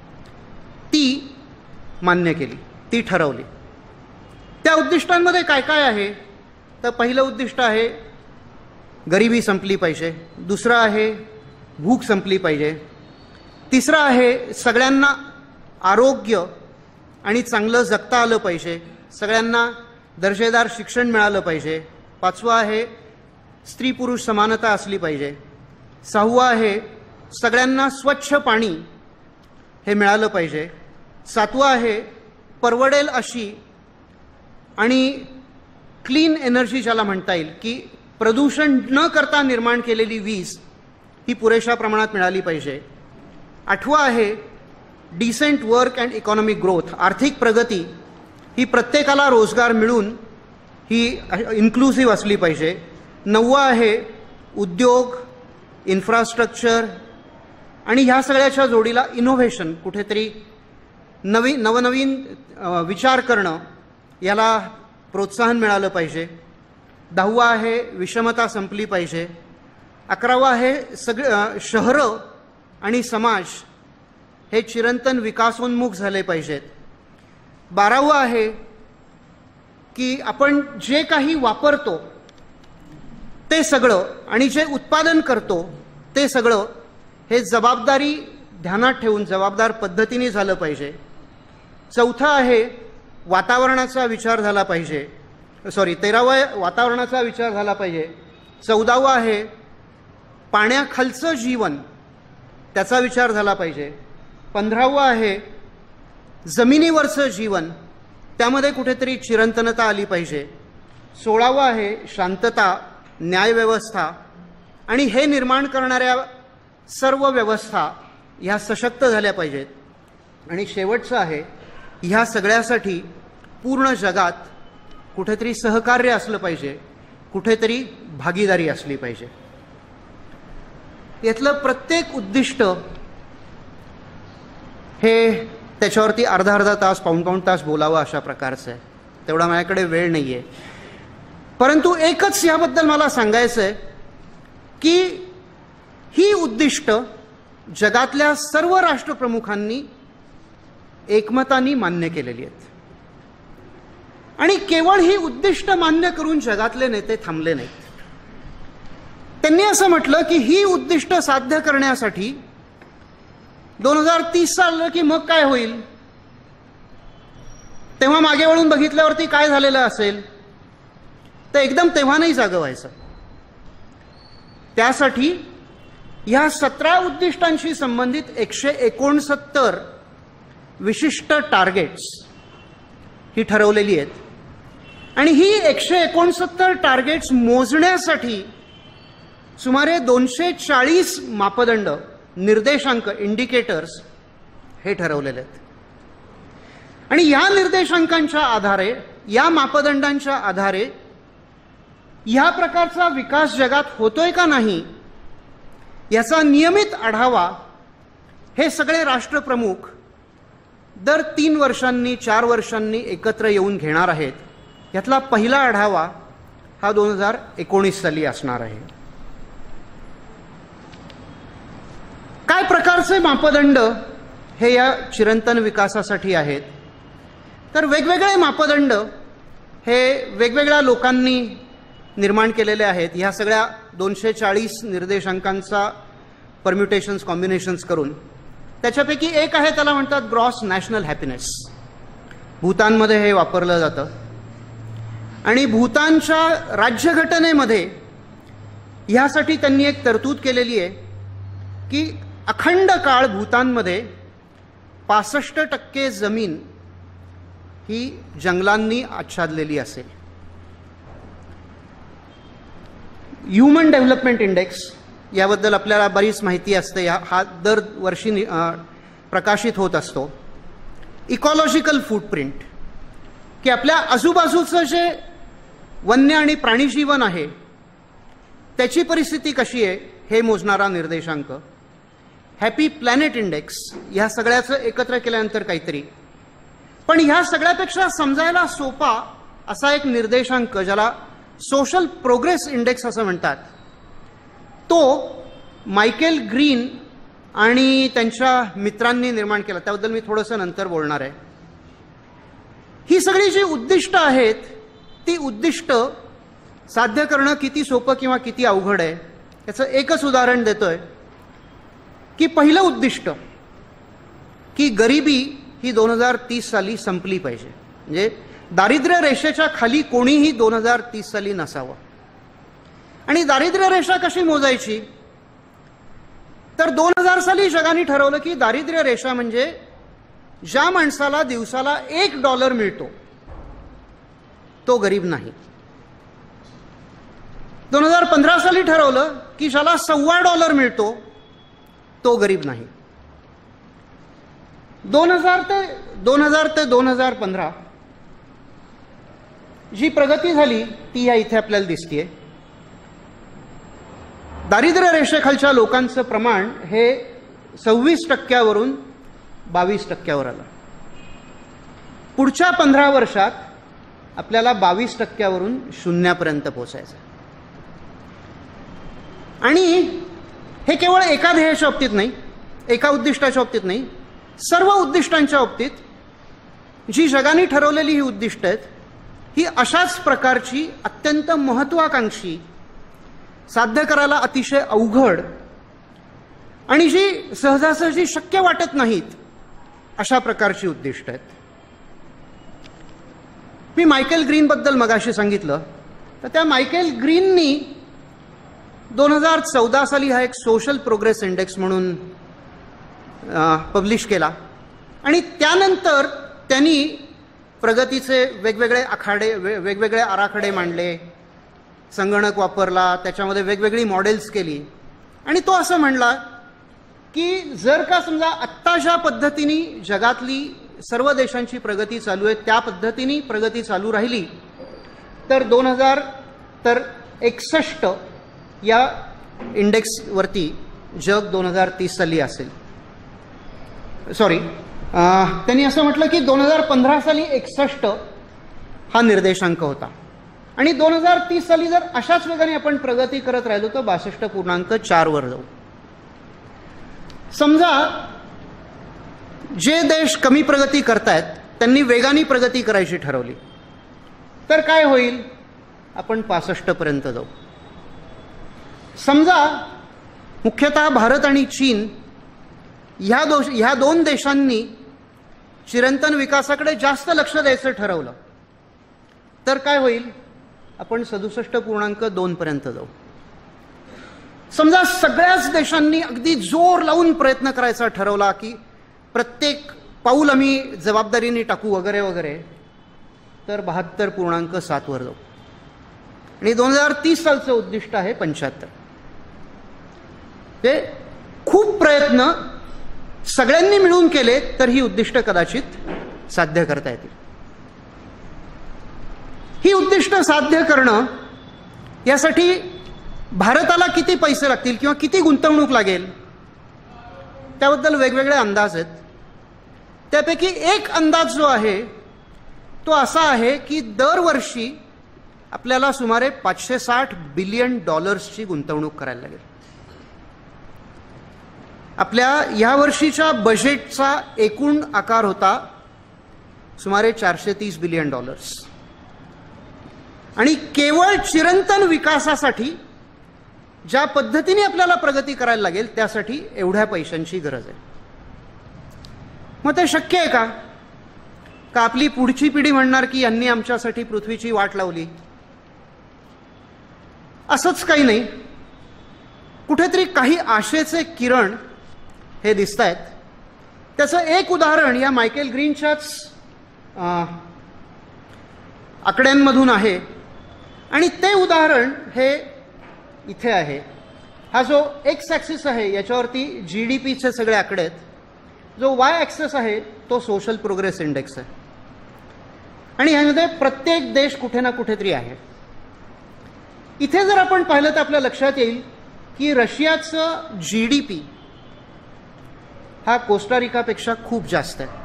ती मान्य केली, ती ठरवली. त्या उद्दिष्टांमध्ये काय काय आहे तर पहिलं उद्दिष्ट आहे गरिबी संपली पाहिजे, दुसरं आहे भूक संपली पाहिजे, तिसरं आहे सगळ्यांना आरोग्य आणि चांगलं जगता आलं पाहिजे, सगळ्यांना दर्जेदार शिक्षण मिळालं पाहिजे, पाचवं आहे स्त्री पुरुष समानता असली पाहिजे, सहावं आहे सगळ्यांना स्वच्छ पाणी हे मिळालं पाहिजे, सातवं आहे परवडेल अशी आणि क्लीन एनर्जी ज्याला म्हणता येईल की प्रदूषण न करता निर्माण केलेली वीज ही पुरेशा प्रमाणात मिळाली पाहिजे, आठवं आहे decent work and economic growth, आर्थिक प्रगती ही प्रत्येकाला रोजगार मिळून ही इन्क्लुसिव्ह असली पाहिजे, नववं आहे उद्योग, इन्फ्रास्ट्रक्चर आणि ह्या सगळ्याच्या जोडीला इनोव्हेशन, कुठेतरी नवनवीन विचार करणं याला प्रोत्साहन मिळालं पाहिजे, 10वं आहे विषमता संपली पाहिजे, 11वं आहे शहरं आणि समाज हे चिरंतन विकासोन्मुख झाले पाहिजेत, 12वं आहे की आपण जे काही वापरतो ते सगळं आणि जे उत्पादन करतो ते सगळं हे जबाबदारी ध्यानात ठेवून जबाबदार पद्धतीने झालं पाहिजे, 4थं आहे वातावरणाचा विचार झाला पाहिजे, 13वं वातावरणाचा विचार झाला पाहिजे, 14वं आहे पाण्याखालचं जीवन त्याचा विचार झाला पाहिजे, 15वं आहे जमिनीवरचं जीवन त्यामध्ये कुठेतरी चिरंतनता आली पाहिजे, 16वं आहे शांतता, न्यायव्यवस्था आणि हे निर्माण करणाऱ्या सर्व व्यवस्था ह्या सशक्त झाल्या पाहिजेत, आणि शेवटचं आहे ह्या सगळ्यासाठी पूर्ण जगात कुठेतरी सहकार्य असलं पाहिजे, कुठेतरी भागीदारी असली पाहिजे. यातलं प्रत्येक उद्दिष्ट हे त्याच्यावरती अर्धा तास पाऊण तास बोलावं अशा प्रकारचं आहे, तेवढा माझ्याकडे वेळ नाही आहे. परंतु एकच याबद्दल मला सांगायचं आहे की ही उद्दिष्ट जगातल्या सर्व राष्ट्रप्रमुखांनी एकमताने मान्य केलेली आहेत. आणि केवळ ही उद्दिष्ट मान्य करून जगातले नेते थांबले नाहीत. त्यांनी असं म्हटलं की ही उद्दिष्ट साध्य करण्यासाठी 2030 आलं की मग काय होईल, तेव्हा मागे वळून बघितल्यावरती काय झालेलं असेल, तर एकदम तेव्हा नाही जागं व्हायचं. त्यासाठी ह्या 17 उद्दिष्टांशी संबंधित 169 विशिष्ट टार्गेट्स ही ठरवलेली आहेत. आणि ही 169 टार्गेट्स मोजण्यासाठी सुमारे 240 मापदंड, निर्देशांक, इंडिकेटर्स हे ठरवलेले आहेत. आणि या निर्देशांकांच्या आधारे, या मापदंडांच्या आधारे ह्या प्रकारचा विकास जगात होतोय का नाही याचा नियमित आढावा हे सगळे राष्ट्रप्रमुख दर 3 वर्षांनी 4 वर्षांनी एकत्र येऊन घेणार आहेत. यातला पहिला आढावा हा 2019 साली असणार आहे. काय प्रकारचे मापदंड हे या चिरंतन विकासासाठी आहेत, तर वेगवेगळे मापदंड हे वेगवेगळ्या लोकांनी निर्माण केलेले आहेत. ह्या सगळ्या 240 निर्देशांकांचा परम्युटेशन्स, कॉम्बिनेशन्स करून त्याच्यापैकी एक आहे, त्याला म्हणतात ग्रॉस नॅशनल हॅपीनेस. भूतानमध्ये हे वापरलं जातं. आणि भूतानच्या राज्यघटनेमध्ये ह्यासाठी त्यांनी एक तरतूद केलेली आहे की अखंड काळ भूतानमध्ये 65% जमीन ही जंगलांनी आच्छादलेली असेल. ह्युमन डेव्हलपमेंट इंडेक्स याबद्दल आपल्याला बरीच माहिती असते, हा दरवर्षी प्रकाशित होत असतो. इकॉलॉजिकल फूटप्रिंट, की आपल्या आजूबाजूचं जे वन्य आणि प्राणीजीवन आहे त्याची परिस्थिती कशी आहे हे मोजणारा निर्देशांक. हॅपी प्लॅनेट इंडेक्स, ह्या सगळ्याचं एकत्र केल्यानंतर काहीतरी. पण ह्या सगळ्यापेक्षा समजायला सोपा असा एक निर्देशांक ज्याला सोशल प्रोग्रेस इंडेक्स असं म्हणतात, तो मायकेल ग्रीन आणि त्यांच्या मित्रांनी निर्माण केला. त्याबद्दल मी थोडंसं नंतर बोलणार आहे. ही सगळी जी उद्दिष्ट आहेत ती उद्दिष्ट साध्य करणं किती सोपं किंवा किती अवघड आहे याचं एकच उदाहरण देतोय की पहिलं उद्दिष्ट की गरिबी ही 2030 साली संपली पाहिजे. म्हणजे दारिद्र्य रेषेच्या खाली कोणीही 2030 साली नसावं. आणि दारिद्र्य रेषा कशी मोजायची, तर 2000 साली जगाने ठरवलं की दारिद्र्य रेषा म्हणजे ज्या माणसाला दिवसाला $1 मिळतो तो गरीब नाही. 2015 साली ठरवलं की ज्याला $1.25 मिळतो तो गरीब नाही. 2000 ते 2015 जी प्रगती झाली ती या इथे आपल्याला दिसतेय. दारिद्र्य रेषेखालच्या लोकांचं प्रमाण हे 26% 22% आलं. पुढच्या 15 वर्षात आपल्याला 22% 0% पोहोचायचं. आणि हे केवळ एका ध्येयाच्या बाबतीत नाही, एका उद्दिष्टाच्या बाबतीत नाही, सर्व उद्दिष्टांच्या बाबतीत जी जगाने ठरवलेली ही उद्दिष्ट आहेत ही अशाच प्रकारची अत्यंत महत्त्वाकांक्षी, साध्य करायला अतिशय अवघड आणि जी सहजासहजी शक्य वाटत नाहीत अशा प्रकारची उद्दिष्ट आहेत. मी मायकेल ग्रीनबद्दल मगाशी सांगितलं, तर त्या मायकेल ग्रीननी 2014 साली हा एक सोशल प्रोग्रेस इंडेक्स म्हणून पब्लिश केला. आणि त्यानंतर त्यांनी प्रगतीचे वेगवेगळे आखाडे, वेगवेगळे आराखडे मांडले, संगणक वापरला, त्याच्यामध्ये वेगवेगळी मॉडेल्स केली. आणि तो असं म्हणला की जर का समजा आत्ता ज्या पद्धतीने जगातली सर्व देशांची प्रगती चालू आहे त्या पद्धतीने प्रगती चालू राहिली तर 2061 या इंडेक्सवरती जग 2030 साली असेल. त्यांनी असं म्हटलं की 2015 साली 61 हा निर्देशांक होता आणि 2030 साली जर अशाच वेगाने आपण प्रगती करत राहिलो तर 62.4 वर जाऊ. समजा जे देश कमी प्रगती करतायत त्यांनी वेगाने प्रगती करायची ठरवली तर काय होईल? आपण 65 पर्यंत जाऊ. समजा मुख्यतः भारत आणि चीन ह्या दोन देशांनी चिरंतन विकासाकडे जास्त लक्ष द्यायचं ठरवलं तर काय होईल? आपण 67.2 पर्यंत जाऊ. समजा सगळ्याच देशांनी अगदी जोर लावून प्रयत्न करायचा ठरवला की प्रत्येक पाऊल आम्ही जबाबदारीने टाकू वगैरे वगैरे तर 72.7 वर जाऊ. आणि 2030 सालचं उद्दिष्ट आहे 75. ते खूप प्रयत्न सगळ्यांनी मिळून केले तर ही उद्दिष्ट कदाचित साध्य करता येतील. ही उद्दिष्ट साध्य करणं यासाठी भारताला किती पैसे लागतील किंवा किती गुंतवणूक लागेल त्याबद्दल वेगवेगळे अंदाज आहेत. त्यापैकी एक अंदाज जो आहे तो असा आहे की दरवर्षी आपल्याला सुमारे $560 बिलियन गुंतवणूक करायला लागेल. आपल्या या वर्षीच्या बजेटचा एकूण आकार होता सुमारे $430 बिलियन आणि केवळ चिरंतन विकासासाठी ज्या पद्धतीने आपल्याला प्रगती करायला लागेल त्यासाठी एवढ्या पैशांची गरज आहे. मग ते शक्य आहे का? का आपली पुढची पिढी म्हणणार की यांनी आमच्यासाठी पृथ्वीची वाट लावली? असंच काही नाही. कुठेतरी काही आशेचे किरण हे दिसत आहेत. त्याचं एक उदाहरण या मायकेल ग्रीनच्याच आकड्यांमधून आहे आणि ते उदाहरण हे इथे आहे. हा जो एक्स ॲक्सिस आहे याच्यावरती GDPचे सगळे आकडे आहेत. जो वाय ॲक्सिस आहे तो सोशल प्रोग्रेस इंडेक्स आहे आणि ह्यामध्ये प्रत्येक देश कुठे ना कुठेतरी आहे. इथे जर आपण पाहिलं तर आपल्या लक्षात येईल की रशियाचं GDP हा कोस्टारिकापेक्षा खूप जास्त आहे.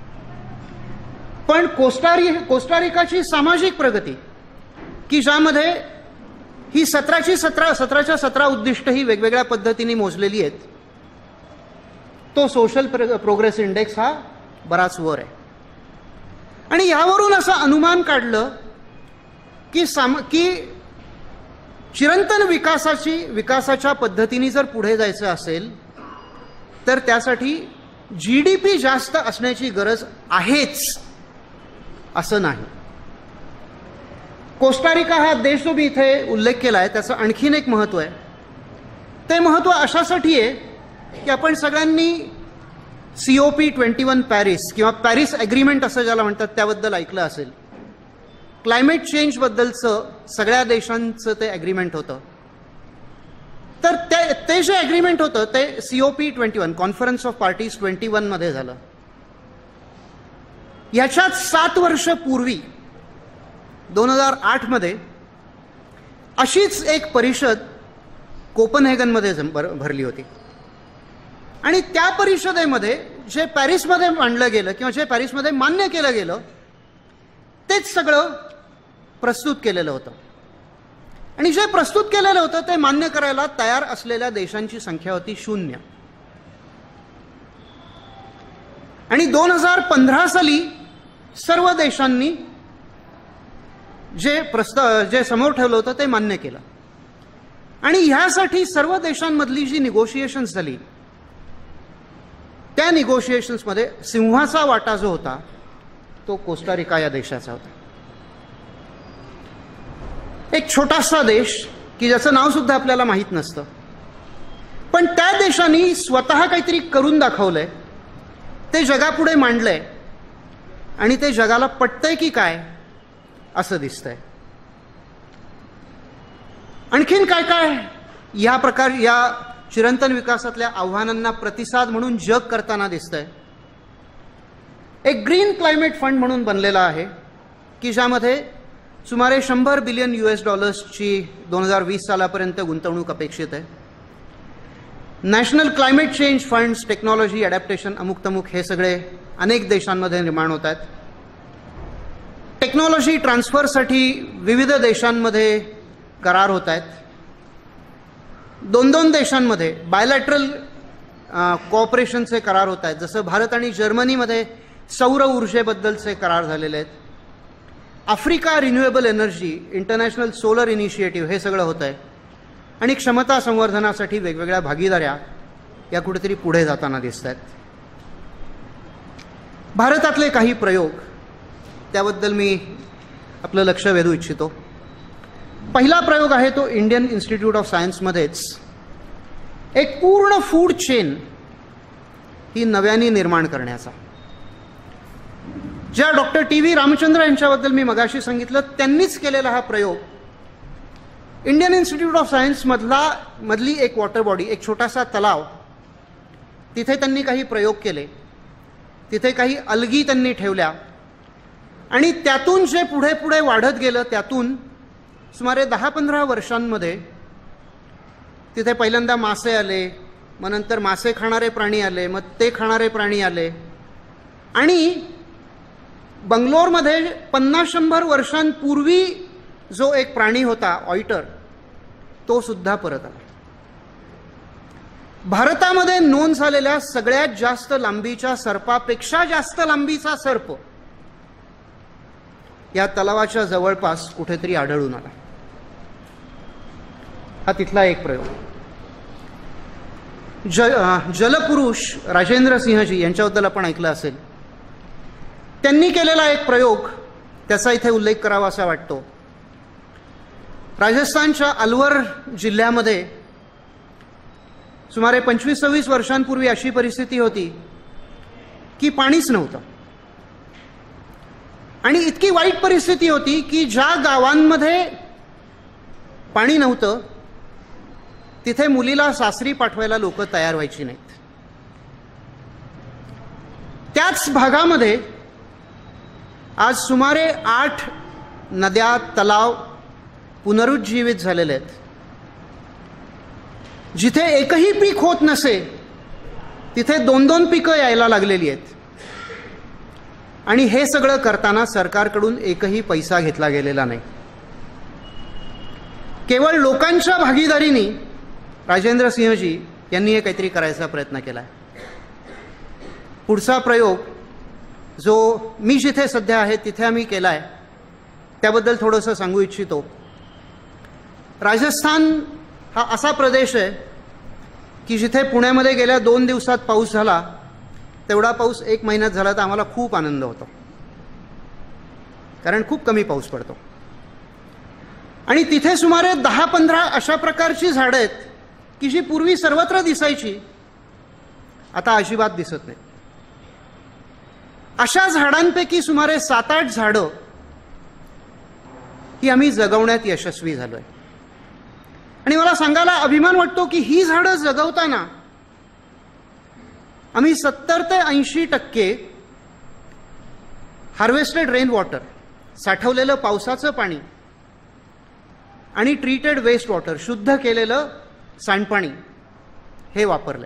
पण कोस्टारिकाची सामाजिक प्रगती की ज्यामध्ये ही 17च्या 17 उद्दिष्ट ही वेगवेगळ्या पद्धतीने मोजलेली आहेत तो सोशल प्रोग्रेस इंडेक्स हा बराच वर आहे. आणि यावरून असं अनुमान काढलं की चिरंतन विकासाच्या पद्धतीने जर पुढे जायचं असेल तर त्यासाठी GDP जास्त असण्याची गरज आहेच असं नाही. कोस्टारिका हा देश जो मी इथे उल्लेख केला आहे त्याचं आणखीन एक महत्त्व आहे. ते महत्त्व अशासाठी आहे की आपण सगळ्यांनी COP21 पॅरिस किंवा पॅरिस ॲग्रीमेंट असं ज्याला म्हणतात त्याबद्दल ऐकलं असेल. क्लायमेट चेंजबद्दलचं सगळ्या देशांचं ते ॲग्रीमेंट होतं. तर ते जे ॲग्रीमेंट होतं ते COP21 कॉन्फरन्स ऑफ पार्टीज 21 मध्ये झालं. याच्यात 7 वर्ष पूर्वी 2008 मध्ये अशीच एक परिषद कोपनहेगनमध्ये भरली होती आणि त्या परिषदेमध्ये जे पॅरिसमध्ये मांडलं गेलं किंवा जे पॅरिसमध्ये मान्य केलं गेलं तेच सगळं प्रस्तुत केलेलं होतं. आणि जे प्रस्तुत केलेलं होतं ते मान्य करायला तयार असलेल्या देशांची संख्या होती 0. आणि 2015 साली सर्व देशांनी जे समोर ठेवलं होतं ते मान्य केलं. आणि ह्यासाठी सर्व देशांमधली जी निगोशिएशन्स झाली त्या निगोशिएशन्समध्ये सिंहाचा वाटा जो होता तो कोस्टारिका या देशाचा होता. एक छोटासा देश की ज्याचं नाव सुद्धा आपल्याला माहीत नसतं पण त्या देशाने स्वतः काहीतरी करून दाखवलंय, ते जगापुढे मांडलंय आणि ते जगाला पटतंय की काय असं दिसतंय. आणखीन काय काय या चिरंतन विकासातल्या आव्हानांना प्रतिसाद म्हणून जग करताना दिसतंय. एक ग्रीन क्लायमेट फंड म्हणून बनलेला आहे की ज्यामध्ये सुमारे $100 बिलियन ची 2020 सालापर्यंत गुंतवणूक अपेक्षित आहे. National climate change funds, technology, adaptation, अमुक तमुक हे सगळे अनेक देशांमध्ये निर्माण होत आहेत. टेक्नॉलॉजी ट्रान्सफरसाठी विविध देशांमध्ये करार होत आहेत. 2-2 देशांमध्ये बायलॅटरल कोऑपरेशनचे करार होत आहेत. जसं भारत आणि जर्मनीमध्ये सौर ऊर्जेबद्दलचे करार झालेले आहेत. Africa renewable energy, international solar initiative हे सगळं होतं आहे. आणि क्षमता संवर्धनासाठी वेगवेगळ्या भागीदाऱ्या या कुठेतरी पुढे जाताना दिसत आहेत. भारतातले काही प्रयोग त्याबद्दल मी आपलं लक्ष वेधू इच्छितो. पहिला प्रयोग आहे तो इंडियन इन्स्टिट्यूट ऑफ सायन्समध्येच एक पूर्ण फूड चेन ही नव्याने निर्माण करण्याचा. ज्या डॉक्टर टी.व्ही. रामचंद्र यांच्याबद्दल मी मगाशी सांगितलं, त्यांनीच केलेला हा प्रयोग इंडियन इन्स्टिट्यूट ऑफ सायन्स मधली एक वॉटर बॉडी, एक छोटासा तलाव, तिथे त्यांनी काही प्रयोग केले. तिथे काही अलगी त्यांनी ठेवल्या आणि त्यातून जे पुढे पुढे वाढत गेलं, त्यातून सुमारे 10-15 वर्षांमध्ये तिथे पहिल्यांदा मासे आले, मग नंतर मासे खाणारे प्राणी आले, मग ते खाणारे प्राणी आले आणि बंगलोरमध्ये 50-100 वर्षांपूर्वी जो एक प्राणी होता ऑयटर, तो सुद्धा परत आला. भारतामध्ये नोंद झालेल्या सगळ्यात जास्त लांबीच्या सर्पापेक्षा जास्त लांबीचा सर्प या तलावाच्या जवळपास कुठेतरी आढळून आला. हा तिथला एक प्रयोग. जलपुरुष राजेंद्र सिंहजी यांच्याबद्दल आपण ऐकलं असेल. त्यांनी केलेला एक प्रयोग, त्याचा इथे उल्लेख करावा असा वाटतो. राजस्थानच्या अलवर जिल्ह्यामध्ये सुमारे 25-26 वर्षांपूर्वी अशी परिस्थिती होती की पाणीच नव्हतं. आणि इतकी वाईट परिस्थिती होती की ज्या गावांमध्ये पाणी नव्हतं तिथे मुलीला सासरी पाठवायला लोक तयार व्हायची नाहीत. त्याच भागामध्ये आज सुमारे 8 नद्या, तलाव पुनरुज्जीवित झालेले आहेत. जिथे एकही पीक होत नसे तिथे 2-2 पिकं यायला लागलेली आहेत. आणि हे सगळं करताना सरकारकडून एकही पैसा घेतला गेलेला नाही. केवळ लोकांच्या भागीदारीने राजेंद्र सिंहजी यांनी हे काहीतरी करायचा प्रयत्न केला. पुढचा प्रयोग जो मी जिथे सध्या आहे तिथे आम्ही केला आहे, त्याबद्दल थोडंसं सांगू इच्छितो. राजस्थान हा असा प्रदेश आहे की जिथे पुण्यामध्ये गेल्या 2 दिवसात पाऊस झाला तेवढा पाऊस 1 महिन्यात झाला तर आम्हाला खूप आनंद होतो, कारण खूप कमी पाऊस पडतो. आणि तिथे सुमारे 10-15 अशा प्रकारची झाडं आहेत की जी पूर्वी सर्वत्र दिसायची, आता अजिबात दिसत नाही. अशा झाडांपैकी सुमारे 7-8 झाडं ही आम्ही जगवण्यात यशस्वी झालोय. आणि मला सांगायला अभिमान वाटतो की ही झाडं जगवताना आम्ही 70 ते 80% हार्वेस्टेड रेन वॉटर, साठवलेलं पावसाचं पाणी आणि ट्रीटेड वेस्ट वॉटर, शुद्ध केलेलं सांडपाणी हे वापरलंय.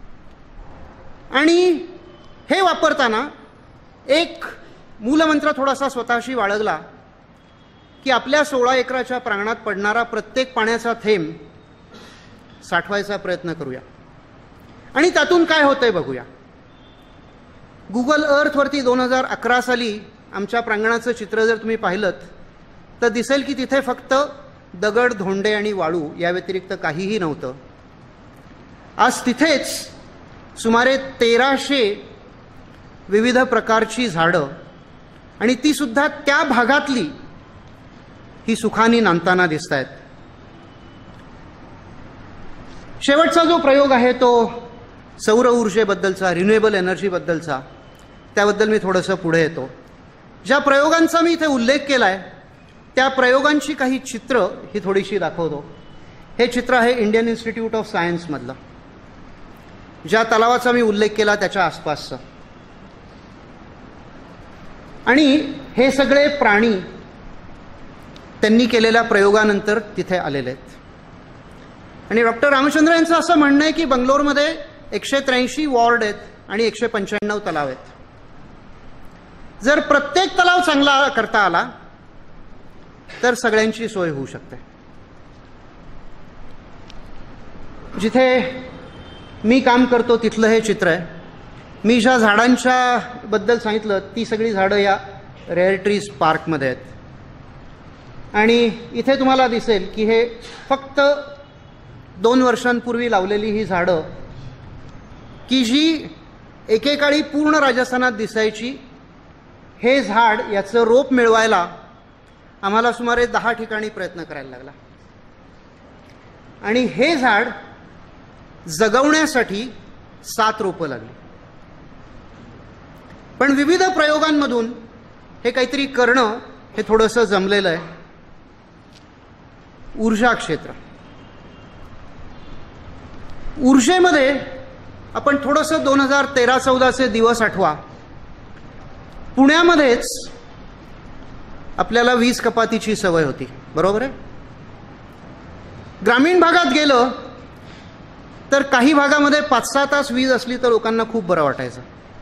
आणि हे वापरताना एक मूलमंत्र थोडासा स्वतःशी बाळगला की आपल्या 16 एकराच्या प्रांगणात पडणारा प्रत्येक पाण्याचा थेंब साठवायचा प्रयत्न करूया आणि त्यातून काय होतंय बघूया. गुगल अर्थवरती 2011 साली आमच्या प्रांगणाचं चित्र जर तुम्ही पाहिलं तर दिसेल की तिथे फक्त दगड, धोंडे आणि वाळू या व्यतिरिक्त काहीही नव्हतं. आज तिथेच सुमारे 1300 विविध प्रकारची झाडं, आणि ती सुद्धा त्या भागातली, ही सुखाने नांदताना दिसत आहेत. शेवटचा जो प्रयोग आहे तो सौर ऊर्जेबद्दलचा, रिन्युएबल एनर्जीबद्दलचा, त्याबद्दल मी थोडंसं पुढे येतो. ज्या प्रयोगांचा मी इथे उल्लेख केला आहे त्या प्रयोगांची काही चित्र ही थोडीशी दाखवतो. हे चित्र आहे इंडियन इन्स्टिट्यूट ऑफ सायन्समधलं, ज्या तलावाचा मी उल्लेख केला त्याच्या आसपासचं. आणि हे सगळे प्राणी त्यांनी केलेल्या प्रयोगानंतर तिथे आलेले आहेत. आणि डॉक्टर रामचंद्र यांचं असं म्हणणं आहे की बंगलोरमध्ये 183 वॉर्ड आहेत आणि 195 तलाव आहेत. जर प्रत्येक तलाव चांगला करता आला तर सगळ्यांची सोय होऊ शकते. जिथे मी काम करतो तिथलं हे चित्र आहे. मी ज्या झाडांच्या बद्दल सांगितलं ती सगळी झाडं या रेअर ट्रीज पार्कमध्ये आहेत. आणि इथे तुम्हाला दिसेल की हे फक्त 2 वर्षांपूर्वी लावलेली ही झाडं की जी एकेकाळी पूर्ण राजस्थानात दिसायची, हे झाड याचं रोप मिळवायला आम्हाला सुमारे 10 ठिकाणी प्रयत्न करायला लागला. आणि हे झाड जगवण्यासाठी 7 रोपं लागली. पण विविध प्रयोगांमधून हे काहीतरी करणं हे थोडंसं जमलेलं आहे. ऊर्जा क्षेत्र, ऊर्जेमध्ये आपण थोडंसं 2013-14चे दिवस आठवा. पुण्यामध्येच आपल्याला वीज कपातीची सवय होती, बरोबर आहे. ग्रामीण भागात गेलं तर काही भागामध्ये 5-6 तास वीज असली तर लोकांना खूप बरं वाटायचं.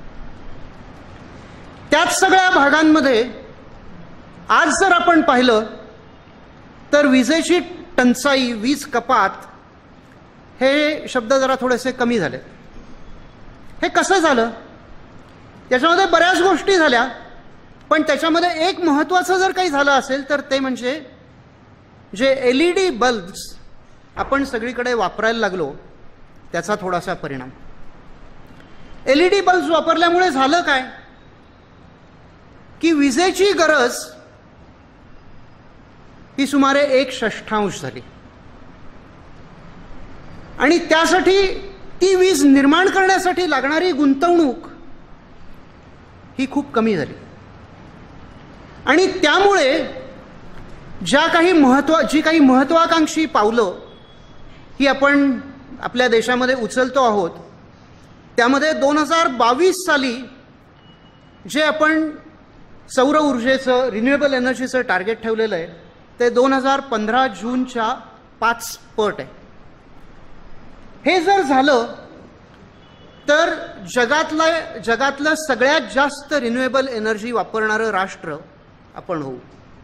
त्याच सगळ्या भागांमध्ये आज जर आपण पाहिलं तर विजेची टंचाई, वीज कपात हे शब्द जरा थोडेसे कमी झाले. हे कसं झालं? त्याच्यामध्ये बऱ्याच गोष्टी झाल्या, पण त्याच्यामध्ये एक महत्त्वाचं जर काही झालं असेल तर ते म्हणजे जे LED बल्ब्स आपण सगळीकडे वापरायला लागलो त्याचा थोडासा परिणाम. LED बल्ब्स वापरल्यामुळे झालं काय की विजेची गरज ही सुमारे 1/6 झाली. आणि त्यासाठी ती वीज निर्माण करण्यासाठी लागणारी गुंतवणूक ही खूप कमी झाली. आणि त्यामुळे जी काही महत्त्वाकांक्षी पावलं ही आपण आपल्या देशामध्ये उचलतो आहोत, त्यामध्ये 2022 साली जे आपण सौर ऊर्जेचं, रिन्युएबल एनर्जीचं टार्गेट ठेवलेलं आहे ते 2015 जूनच्या 5 पट आहे. हे जर झालं तर जगातलं सगळ्यात जास्त रिन्युएबल एनर्जी वापरणारं राष्ट्र आपण होऊ.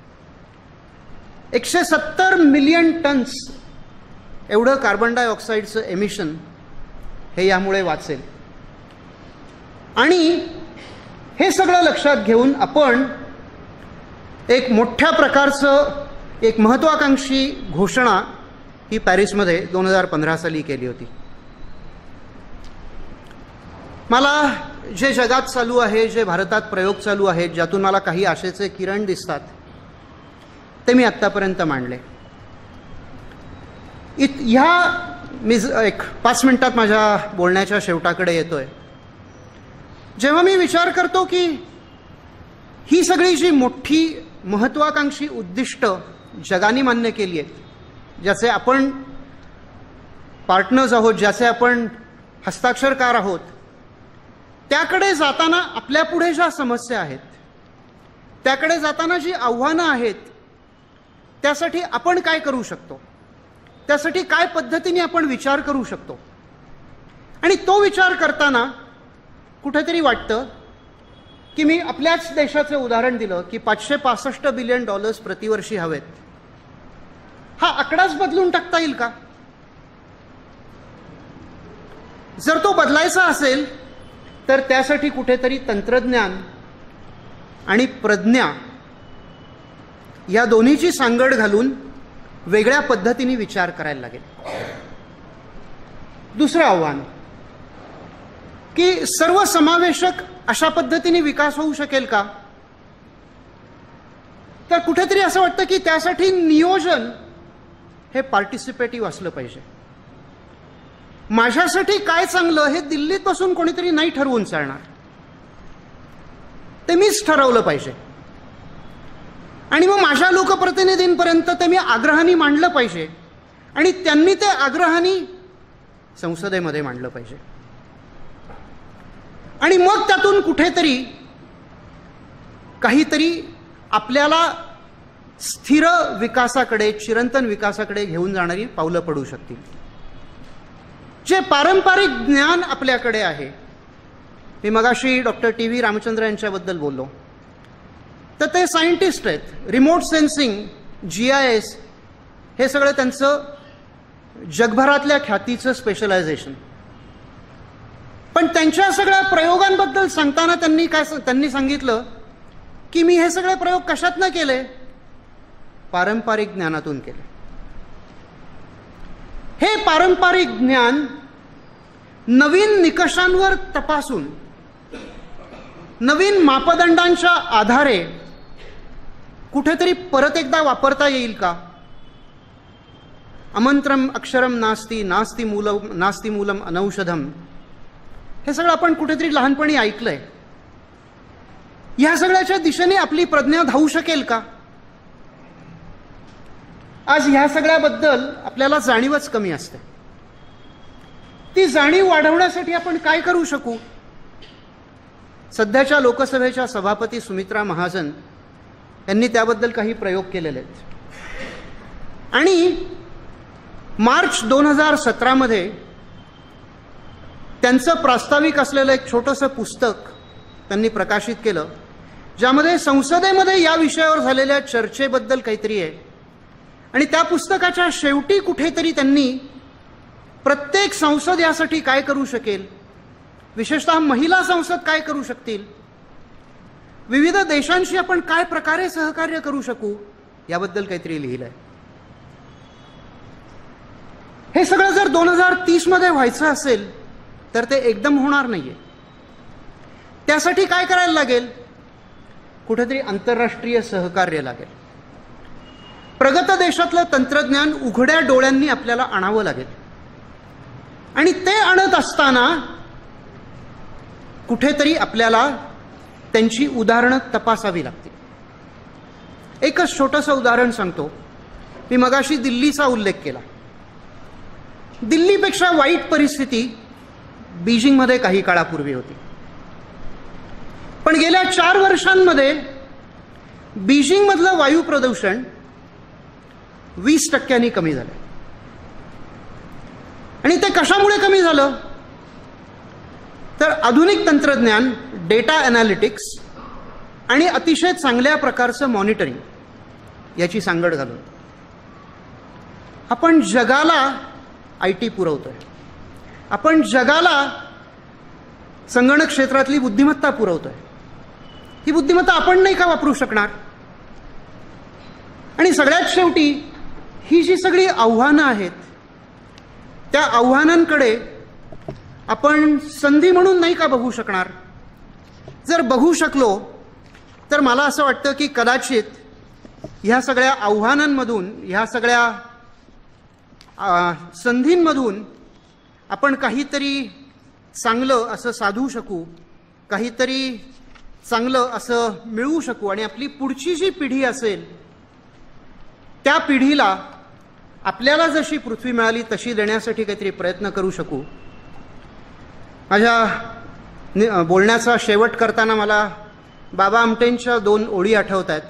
170 मिलियन टन्स एवढं कार्बन डायऑक्साईडचं एमिशन हे यामुळे वाचेल. आणि हे सगळं लक्षात घेऊन आपण एक मोठ्या प्रकारचं एक महत्त्वाकांक्षी घोषणा ही पॅरिसमध्ये 2015 साली केली होती. मला जे जगात चालू आहे, जे भारतात प्रयोग चालू आहेत, ज्यातून मला काही आशेचे किरण दिसतात ते मी आत्तापर्यंत मांडले. मी एक 5 मिनिटात माझ्या बोलण्याच्या शेवटाकडे येतोय. जेव्हा मी विचार करतो की ही सगळी जी मोठी महत्त्वाकांक्षी उद्दिष्ट जगाने मान्य केली आहेत, ज्याचे आपण पार्टनर्स आहोत, ज्याचे आपण हस्ताक्षरकार आहोत, त्याकडे जाताना आपल्यापुढे ज्या समस्या आहेत, त्याकडे जाताना जी आव्हानं आहेत, त्यासाठी आपण काय करू शकतो, त्यासाठी काय पद्धतीने आपण विचार करू शकतो. आणि तो विचार करताना कुठेतरी वाटतं की मी आपल्याच देशाचे उदाहरण दिलं की $565 बिलियन प्रतिवर्षी हवेत. हा आकडाच बदलून टाकता येईल का? जर तो बदलायचा असेल तर त्यासाठी कुठेतरी तंत्रज्ञान आणि प्रज्ञा या दोन्हीची सांगड घालून वेगळ्या पद्धतीने विचार करायला लागेल. दुसरं आव्हान की सर्वसमावेशक अशा पद्धतीने विकास होऊ शकेल का? तर कुठेतरी असं वाटतं की त्यासाठी नियोजन हे पार्टिसिपेटिव्ह असलं पाहिजे. माझ्यासाठी काय चांगलं हे दिल्लीत बसून कोणीतरी नाही ठरवून चालणार, ते मीच ठरवलं पाहिजे. आणि मग माझ्या लोकप्रतिनिधींपर्यंत ते मी आग्रहाने मांडलं पाहिजे आणि त्यांनी ते आग्रहाने संसदेमध्ये मांडलं पाहिजे. आणि मग त्यातून कुठेतरी काहीतरी आपल्याला स्थिर विकासाकडे, चिरंतन विकासाकडे घेऊन जाणारी पावलं पडू शकतील. जे पारंपरिक ज्ञान आपल्याकडे आहे, मी मगाशी डॉक्टर TV रामचंद्र यांच्याबद्दल बोललो, तर ते सायंटिस्ट आहेत. रिमोट सेन्सिंग, GIS हे सगळं त्यांचं जगभरातल्या ख्यातीचं स्पेशलायझेशन. पण त्यांच्या सगळ्या प्रयोगांबद्दल सांगताना त्यांनी सांगितलं की मी हे सगळे प्रयोग कशातनं केले? पारंपरिक ज्ञानातून केले. हे पारंपरिक ज्ञान नवीन निकषांवर तपासून, नवीन मापदंडांच्या आधारे कुठेतरी परत एकदा वापरता येईल का? अमंत्रम अक्षरम नास्ति, नास्ति मूलम अनौषधम, हे सगळं आपण कुठेतरी लहानपणी ऐकलंय. ह्या सगळ्याच्या दिशेने आपली प्रज्ञा धावू शकेल का? आज ह्या सगळ्याबद्दल आपल्याला जाणीवच कमी असते. ती जाणीव वाढवण्यासाठी आपण काय करू शकू? सध्याच्या लोकसभेच्या सभापती सुमित्रा महाजन यांनी त्याबद्दल काही प्रयोग केलेले आहेत. आणि मार्च 2017 त्यांचं प्रास्ताविक असलेलं एक छोटंसं पुस्तक त्यांनी प्रकाशित केलं, ज्यामध्ये संसदेमध्ये या विषयावर झालेल्या चर्चेबद्दल काहीतरी आहे. आणि त्या पुस्तकाच्या शेवटी कुठेतरी त्यांनी प्रत्येक संसद यासाठी काय करू शकेल, विशेषतः महिला संसद काय करू शकतील, विविध देशांशी आपण काय प्रकारे सहकार्य करू शकू, याबद्दल काहीतरी लिहिलंय. हे सगळं जर 2030 मध्ये व्हायचं असेल तर ते एकदम होणार नाहीये. त्यासाठी काय करायला लागेल? कुठेतरी आंतरराष्ट्रीय सहकार्य लागेल. प्रगत देशातलं तंत्रज्ञान उघड्या डोळ्यांनी आपल्याला आणावं लागेल. आणि ते आणत असताना कुठेतरी आपल्याला त्यांची उदाहरणं तपासावी लागतील. एकच छोटंसं उदाहरण सांगतो. मी मगाशी दिल्लीचा उल्लेख केला. दिल्लीपेक्षा वाईट परिस्थिती बीजिंगमध्ये काही काळापूर्वी होती. पण गेल्या 4 वर्षांमध्ये बीजिंगमधलं वायू प्रदूषण 20% कमी झालं. आणि ते कशामुळे कमी झालं? तर आधुनिक तंत्रज्ञान, डेटा ॲनालिटिक्स आणि अतिशय चांगल्या प्रकारचं मॉनिटरिंग याची सांगड घालून. आपण जगाला IT पुरवतोय. आपण जगाला संगणक क्षेत्रातली बुद्धिमत्ता पुरवतोय. ही बुद्धिमत्ता आपण नाही का वापरू शकणार? आणि सगळ्यात शेवटी ही जी सगळी आव्हानं आहेत, त्या आव्हानांकडे आपण संधी म्हणून नाही का बघू शकणार? जर बघू शकलो तर मला असं वाटतं की कदाचित ह्या सगळ्या आव्हानांमधून, ह्या सगळ्या संधींमधून आपण काहीतरी चांगलं असं साधू शकू, काहीतरी चांगलं असं मिळवू शकू. आणि आपली पुढची जी पिढी असेल त्या पिढीला आपल्याला जशी पृथ्वी मिळाली तशी देण्यासाठी काहीतरी प्रयत्न करू शकू. माझ्या बोलण्याचा शेवट करताना मला बाबा आमटेंच्या 2 ओळी आठवत आहेत.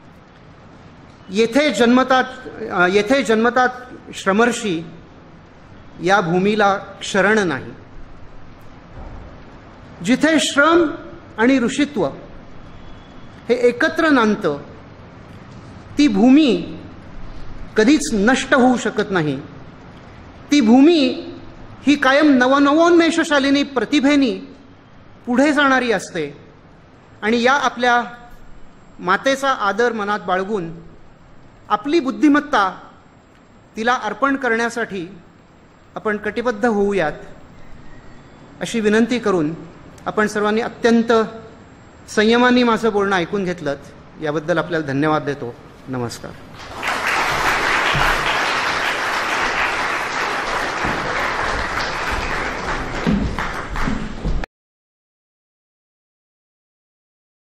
येथे जन्मतात श्रमर्षी, या भूमीला क्षरण नाही. जिथे श्रम आणि ऋषित्व हे एकत्र नांदतं, ती भूमी कधीच नष्ट होऊ शकत नाही. ती भूमी ही कायम नवनवोन्मेषशालिनी प्रतिभेनी पुढे जाणारी असते. आणि या आपल्या मातेचा आदर मनात बाळगून आपली बुद्धिमत्ता तिला अर्पण करण्यासाठी आपण कटिबद्ध होऊयात, अशी विनंती करून आपण सर्वांनी अत्यंत संयमाने माझं बोलणं ऐकून घेतलं याबद्दल आपल्याला धन्यवाद देतो. नमस्कार.